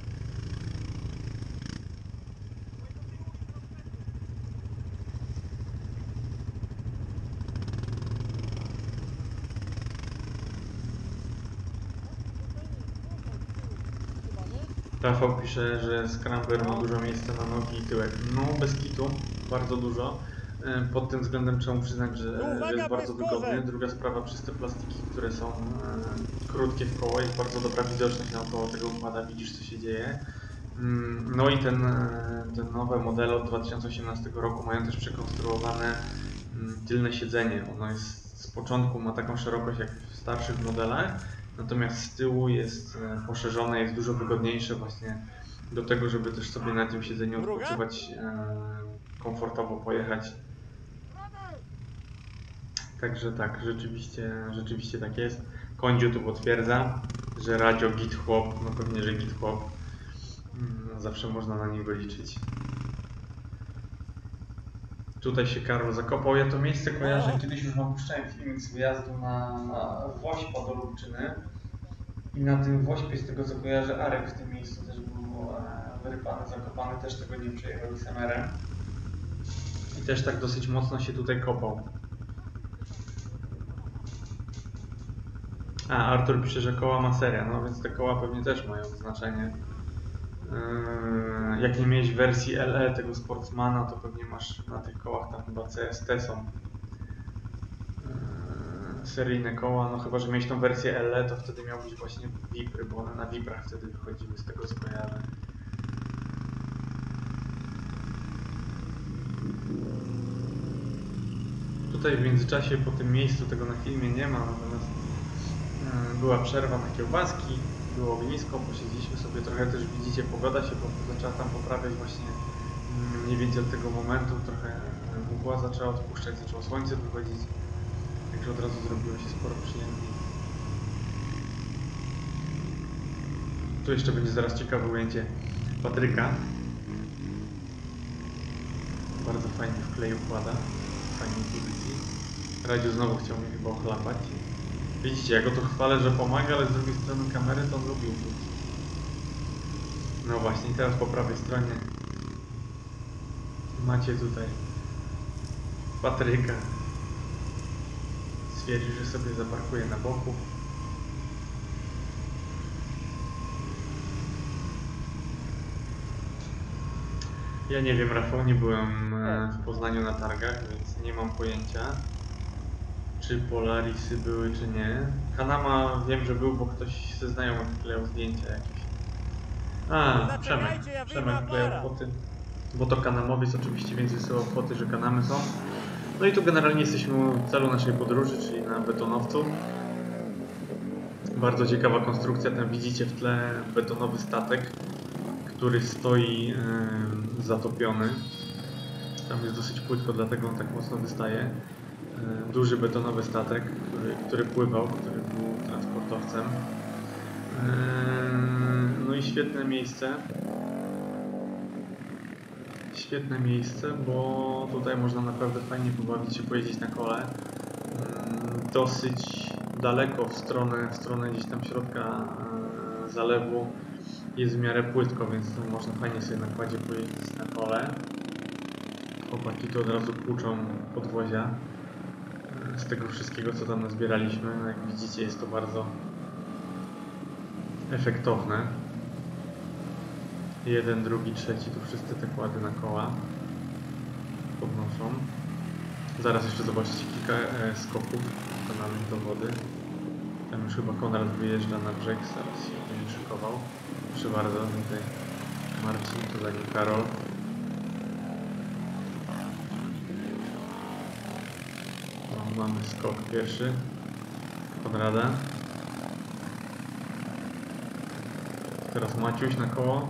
Rafał pisze, że Scrambler ma dużo miejsca na nogi i tyłek. No, bez kitu, bardzo dużo. Pod tym względem trzeba przyznać, że jest bardzo wygodny. Druga sprawa, przez te plastiki, które są krótkie w koło, jest bardzo dobra widoczność naokoło tego układa, widzisz co się dzieje. No i te nowe modele od 2018 roku mają też przekonstruowane tylne siedzenie. Ono jest z początku ma taką szerokość jak w starszych modelach, natomiast z tyłu jest poszerzone, jest dużo wygodniejsze właśnie do tego, żeby też sobie na tym siedzeniu odpoczywać, komfortowo pojechać. Także tak, rzeczywiście tak jest. Kądziu tu potwierdza, że Radio Git Chłop, no pewnie, że Git Chłop. Zawsze można na niego liczyć. Tutaj się Karol zakopał. Ja to miejsce kojarzę, kiedyś już wam puszczałem filmik z wyjazdu na Wośpa do Lubczyny. I na tym Wośpie, z tego co kojarzę, Arek w tym miejscu też był wyrypany, zakopany, też tego nie przejechał XMR-em. I też tak dosyć mocno się tutaj kopał. A, Artur pisze, że koła ma seria, no więc te koła pewnie też mają znaczenie. Jak nie miałeś wersji LE tego Sportsmana, to pewnie masz na tych kołach tam chyba CST są. Seryjne koła, no chyba, że miałeś tą wersję LE, to wtedy miał być właśnie Vipry, bo one na Viprach wtedy wychodziły, z tego co kojarzę. Tutaj w międzyczasie po tym miejscu tego na filmie nie ma, natomiast była przerwa na kiełbaski, było ognisko, posiedzieliśmy sobie trochę, też widzicie, pogoda się zaczęła tam poprawiać właśnie mniej więcej od tego momentu, trochę mgła zaczęła odpuszczać, zaczęło słońce wychodzić, także od razu zrobiło się sporo przyjemniej. Tu jeszcze będzie zaraz ciekawe ujęcie Patryka. Bardzo fajnie w klej układa, w fajnej pozycji. Radziu znowu chciał mnie chyba ochlapać. Widzicie, ja go to chwalę, że pomaga, ale z drugiej strony kamery to on lubił. No właśnie, teraz po prawej stronie macie tutaj Patryka. Stwierdził, że sobie zaparkuje na boku. Ja nie wiem, Rafał, nie byłem w Poznaniu na targach, więc nie mam pojęcia, czy Polarisy były, czy nie. Hanama wiem, że był, bo ktoś ze znajomych wklejał zdjęcia jakieś. A, Przemek. Przemek wklejał foty. Bo to kanamowiec oczywiście, więc wysyłał foty, że kanamy są. No i tu generalnie jesteśmy w celu naszej podróży, czyli na betonowcu. Bardzo ciekawa konstrukcja, tam widzicie w tle betonowy statek, który stoi zatopiony. Tam jest dosyć płytko, dlatego on tak mocno wystaje. Duży betonowy statek, który pływał, który był transportowcem. No i świetne miejsce. Świetne miejsce, bo tutaj można naprawdę fajnie pobawić się, pojeździć na kole. Dosyć daleko w stronę gdzieś tam środka zalewu jest w miarę płytko, więc tu można fajnie sobie na kładzie pojeździć na kole. Chłopaki tu od razu płuczą podwozia z tego wszystkiego, co tam nazbieraliśmy. Jak widzicie, jest to bardzo efektowne. Jeden, drugi, trzeci, tu wszyscy te kłady na koła podnoszą. Zaraz jeszcze zobaczycie kilka skoków wykonanych do wody. Tam już chyba Konrad wyjeżdża na brzeg, zaraz się będzie szykował. Proszę bardzo, tutaj Marcin, tu za nim Karol. No, mamy skok pierwszy Konrada. Teraz Maciuś na koło.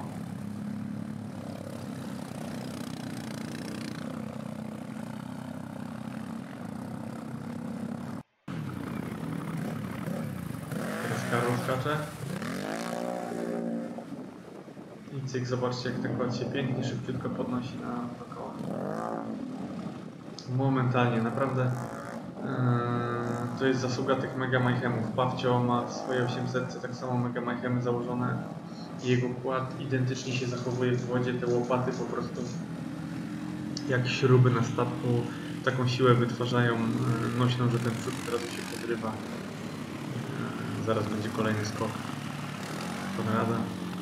Teraz Karol skacze. I cyk, zobaczcie, jak ten kład się pięknie, szybciutko podnosi na koło. Momentalnie, naprawdę to jest zasługa tych Mega Mayhemów. Pawcio ma w swojej 800 tak samo Mega Mayhemy założone. Jego kład identycznie się zachowuje w wodzie, te łopaty po prostu jak śruby na statku taką siłę wytwarzają nośną, że ten przód od razu się podrywa. Zaraz będzie kolejny skok Konrada.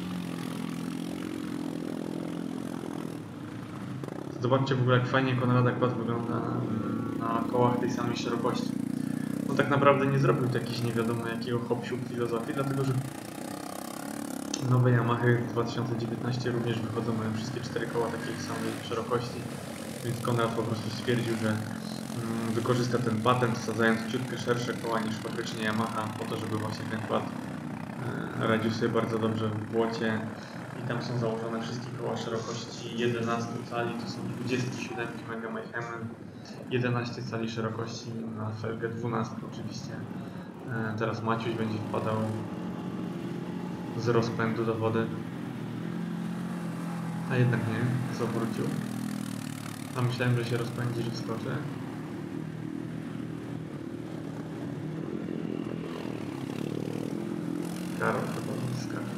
Zobaczcie w ogóle, jak fajnie Konrada kład wygląda na kołach tej samej szerokości. No tak naprawdę nie zrobił to jakiś nie wiadomo jakiego hop-siup filozofii, dlatego że nowe Yamahy 2019 również wychodzą, mają wszystkie 4 koła takiej samej szerokości, więc Konrad po prostu stwierdził, że wykorzysta ten patent, wsadzając ciutkę szersze koła niż fabrycznie Yamaha, po to, żeby właśnie ten kład radził sobie bardzo dobrze w błocie. I tam są założone wszystkie koła szerokości 11 cali, to są 27 Mega Mayhemy, 11 cali szerokości na felgę 12 oczywiście. Teraz Maciuś będzie wpadał z rozpędu do wody, a jednak nie, zawrócił. A myślałem, że się rozpędzi, że wskoczy. Karol chyba skacze.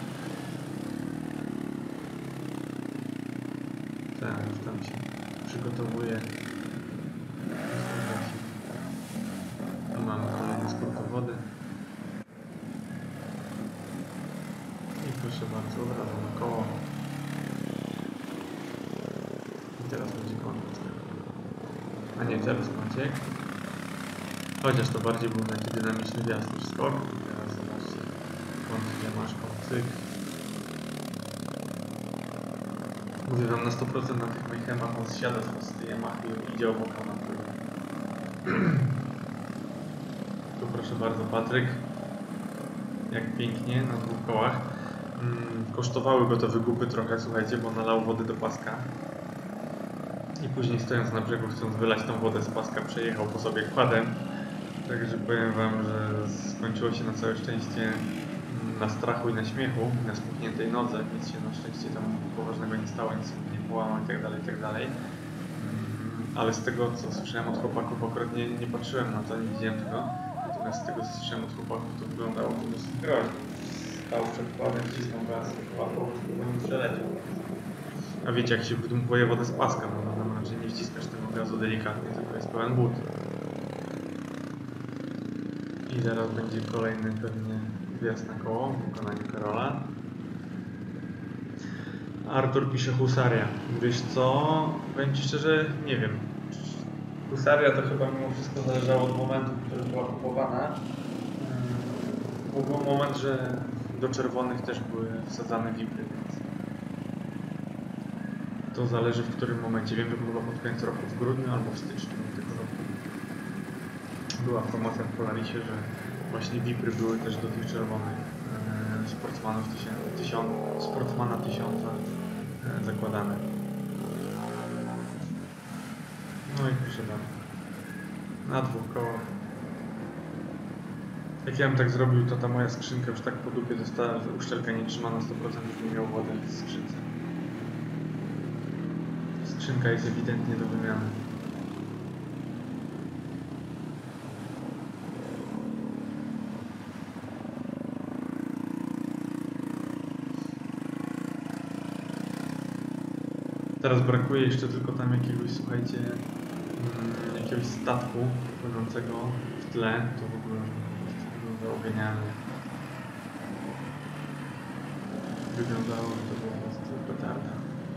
Tak, już tam się przygotowuje. Tu mamy kolejny skok do wody. Proszę bardzo, od razu na koło. I teraz będzie koniec. A nie, teraz Maciek. Chociaż to bardziej był taki dynamiczny wjazd niż skok. I teraz zobaczcie, kąt Yamaszką, cyk. Mówię wam, na 100% na tych Mayhemach on zsiada z tej Yamahy i idzie obok na górę. Tu proszę bardzo, Patryk. Jak pięknie, na 2 kołach. Kosztowały go te wygupy trochę, słuchajcie, bo nalał wody do paska. I później stojąc na brzegu, chcąc wylać tą wodę z paska, przejechał po sobie kładem. Także powiem wam, że skończyło się na całe szczęście na strachu i na śmiechu, i na spuchniętej nodze. Nic się na szczęście tam poważnego nie stało, nic nie połamał itd. Ale z tego, co słyszałem od chłopaków, akurat nie patrzyłem na to, nie widziałem tego. Natomiast z tego, co słyszałem od chłopaków, to wyglądało po prostu groźnie. Stał przed kładem, wcisnął gaz, łatwo, żeby nie przeleciał. A wiecie, jak się wydmuchuje wodę z paska, no wiadomo, raczej nie wciskasz tego gazu delikatnie, tylko jest pełen but. I zaraz będzie kolejny pewnie wjazd na koło w wykonaniu Karola. Artur pisze husaria. Wiesz co? Powiem ci szczerze, nie wiem. Husaria to chyba mimo wszystko zależało od momentu, w którym była kupowana. Był moment, że do czerwonych też były wsadzane wipry, więc to zależy w którym momencie. Wiem, że była pod koniec roku w grudniu albo w styczniu tego roku. Była promocja w Polarisie, że właśnie wipry były też do tych czerwonych sportsmanów sportsmana 1000 zakładane. No i proszę bardzo. Na 2 kołach. Jak ja bym tak zrobił, to ta moja skrzynka już tak po dupie dostała, że uszczelka nie trzyma na 100%, już nie miał wody w skrzynce. Skrzynka jest ewidentnie do wymiany. Teraz brakuje jeszcze tylko tam jakiegoś, słuchajcie, jakiegoś statku płynącego w tle. To w ogóle wyglądało genialnie. Wyglądało, że to było po prostu petarda.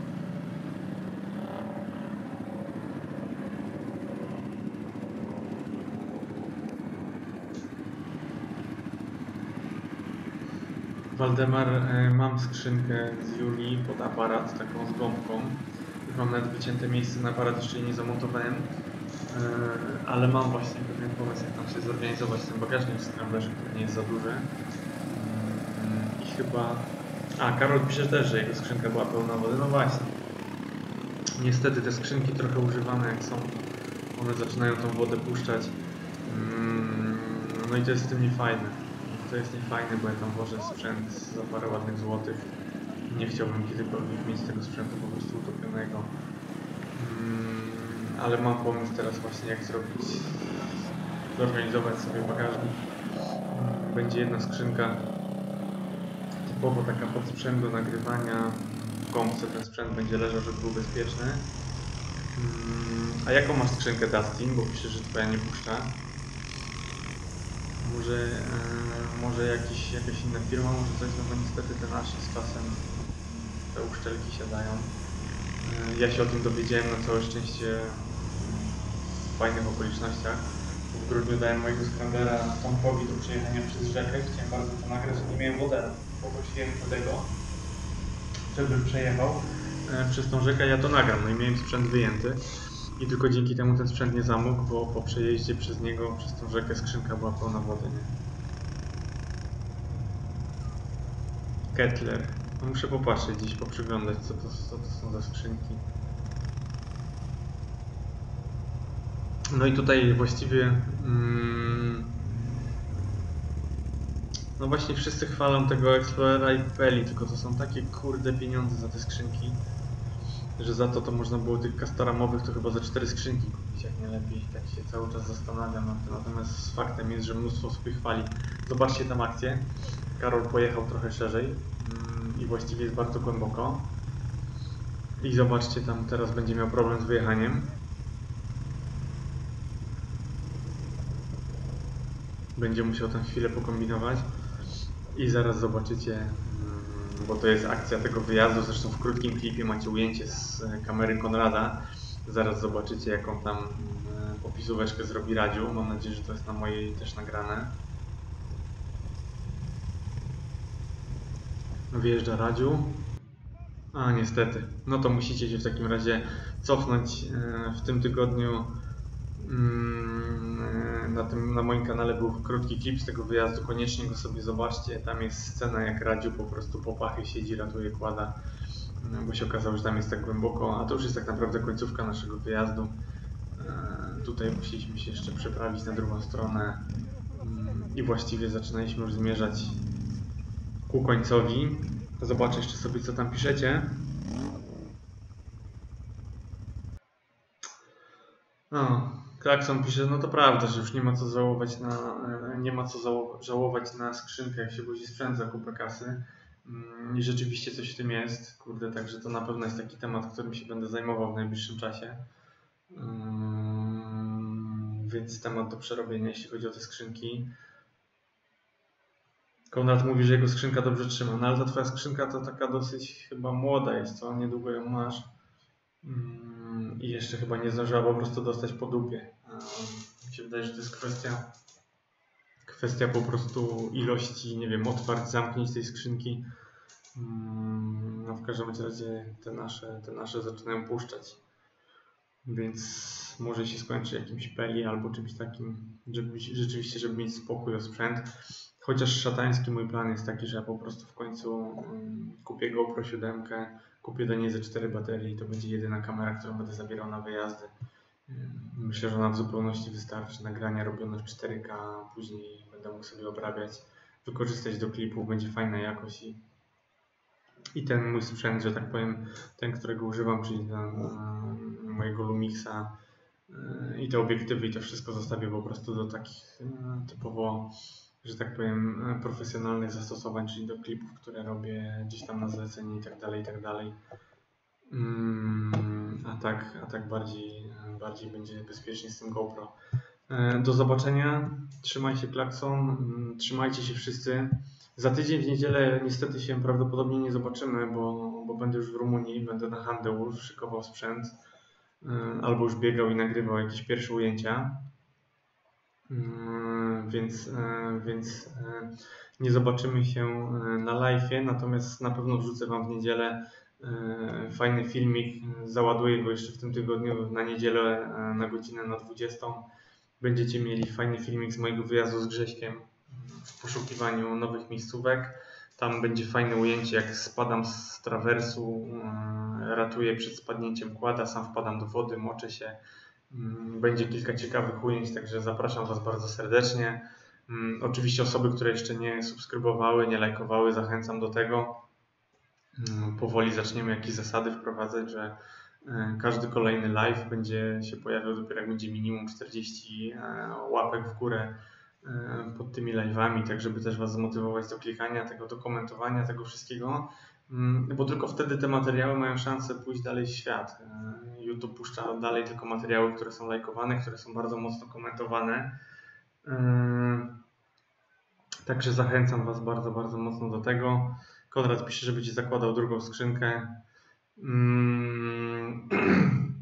Waldemar, mam skrzynkę z Julii pod aparat, taką z gąbką. Już mam nawet wycięte miejsce na aparat, jeszcze jej nie zamontowałem. Ale mam właśnie pewien pomysł, jak tam się zorganizować ten bagażnik w Scramblerze, który nie jest za duży. I chyba... A, Karol pisze też, że jego skrzynka była pełna wody. No właśnie. Niestety te skrzynki trochę używane jak są, one zaczynają tą wodę puszczać. No i to jest w tym niefajne. To jest niefajne, bo ja tam włożę sprzęt za parę ładnych złotych. Nie chciałbym kiedykolwiek mieć tego sprzętu po prostu utopionego. Ale mam pomysł teraz właśnie, jak zrobić, zorganizować sobie bagażnik. Będzie jedna skrzynka typowo taka pod sprzęt do nagrywania. W gąbce ten sprzęt będzie leżał, żeby był bezpieczny. A jaką masz skrzynkę, Dustin? Bo pisze, że twoja nie puszcza. Może jakaś inna firma, może coś, no bo niestety te nasze z czasem te uszczelki siadają. Ja się o tym dowiedziałem na całe szczęście w fajnych okolicznościach. W grudniu dałem mojego Scramblera Tomkowi do przejechania przez rzekę. Chciałem bardzo to nagrać, nie miałem wodera. Poprosiłem tego, żeby przejechał przez tą rzekę, ja to nagram. No i miałem sprzęt wyjęty. I tylko dzięki temu ten sprzęt nie zamógł, bo po przejeździe przez niego, przez tą rzekę, skrzynka była pełna wody, nie? Kettler. No muszę popatrzeć gdzieś, poprzyglądać, co to są za skrzynki. No i tutaj właściwie... no właśnie wszyscy chwalą tego Explorera i Peli, tylko to są takie kurde pieniądze za te skrzynki, że za to można było tych Castoramowych to chyba za 4 skrzynki kupić, jak nie lepiej. Tak się cały czas zastanawiam nad tym. Natomiast faktem jest, że mnóstwo sobie chwali. Zobaczcie tam akcję. Karol pojechał trochę szerzej i właściwie jest bardzo głęboko. I zobaczcie, tam teraz będzie miał problem z wyjechaniem. Będzie musiał tam chwilę pokombinować. I zaraz zobaczycie, bo to jest akcja tego wyjazdu. Zresztą w krótkim klipie macie ujęcie z kamery Konrada. Zaraz zobaczycie, jaką tam opisóweczkę zrobi Radziu. Mam nadzieję, że to jest na mojej też nagrane. Wyjeżdża Radziu. A niestety, no to musicie się w takim razie cofnąć. W tym tygodniu na moim kanale był krótki klip z tego wyjazdu, koniecznie go sobie zobaczcie. Tam jest scena, jak Radziu po prostu po pachy siedzi, ratuje kłada, bo się okazało, że tam jest tak głęboko, a to już jest tak naprawdę końcówka naszego wyjazdu. Tutaj musieliśmy się jeszcze przeprawić na drugą stronę i właściwie zaczynaliśmy już zmierzać ku końcowi. Zobaczę jeszcze sobie, co tam piszecie. No, Klakson pisze, no to prawda, że już nie ma co żałować na skrzynkę, jak się wozi sprzęt za kupę kasy. I rzeczywiście coś w tym jest, kurde, także to na pewno jest taki temat, którym się będę zajmował w najbliższym czasie. Więc temat do przerobienia, jeśli chodzi o te skrzynki. Konrad mówi, że jego skrzynka dobrze trzyma, no ale ta twoja skrzynka to taka dosyć chyba młoda jest, co? Niedługo ją masz. I jeszcze chyba nie zdążyła po prostu dostać po dupie. Mi się wydaje, że to jest kwestia po prostu ilości, nie wiem, otwarć, zamknięć tej skrzynki. No w każdym razie te nasze zaczynają puszczać. Więc może się skończy jakimś peli albo czymś takim, żeby mieć spokój o sprzęt. Chociaż szatański mój plan jest taki, że ja po prostu w końcu kupię GoPro 7, kupię do niej ze 4 baterie i to będzie jedyna kamera, którą będę zabierał na wyjazdy. Myślę, że ona w zupełności wystarczy. Nagrania robione w 4K, później będę mógł sobie obrabiać, wykorzystać do klipów, będzie fajna jakość i ten mój sprzęt, że tak powiem, ten, którego używam, czyli ten mojego Lumixa i te obiektywy i to wszystko zostawię po prostu do takich typowo, że tak powiem, profesjonalnych zastosowań, czyli do klipów, które robię gdzieś tam na zlecenie i tak dalej, i tak dalej. A tak bardziej będzie bezpiecznie z tym GoPro. Do zobaczenia. Trzymaj się, Klakson. Trzymajcie się wszyscy. Za tydzień w niedzielę niestety się prawdopodobnie nie zobaczymy, bo będę już w Rumunii, będę na handlu, szykował sprzęt albo już biegał i nagrywał jakieś pierwsze ujęcia. Więc nie zobaczymy się na live'ie, natomiast na pewno wrzucę Wam w niedzielę fajny filmik, załaduję go jeszcze w tym tygodniu na niedzielę na godzinę na 20. Będziecie mieli fajny filmik z mojego wyjazdu z Grześkiem w poszukiwaniu nowych miejscówek. Tam będzie fajne ujęcie, jak spadam z trawersu, ratuję przed spadnięciem kłada, sam wpadam do wody, moczę się. Będzie kilka ciekawych ujęć, także zapraszam Was bardzo serdecznie. Oczywiście osoby, które jeszcze nie subskrybowały, nie lajkowały, zachęcam do tego. Powoli zaczniemy jakieś zasady wprowadzać, że każdy kolejny live będzie się pojawiał dopiero jak będzie minimum 40 łapek w górę pod tymi live'ami, tak żeby też Was zmotywować do klikania tego, do komentowania tego wszystkiego, bo tylko wtedy te materiały mają szansę pójść dalej w świat. YouTube puszcza dalej tylko materiały, które są lajkowane, które są bardzo mocno komentowane. Także zachęcam Was bardzo, bardzo mocno do tego. Konrad pisze, że będzie zakładał drugą skrzynkę.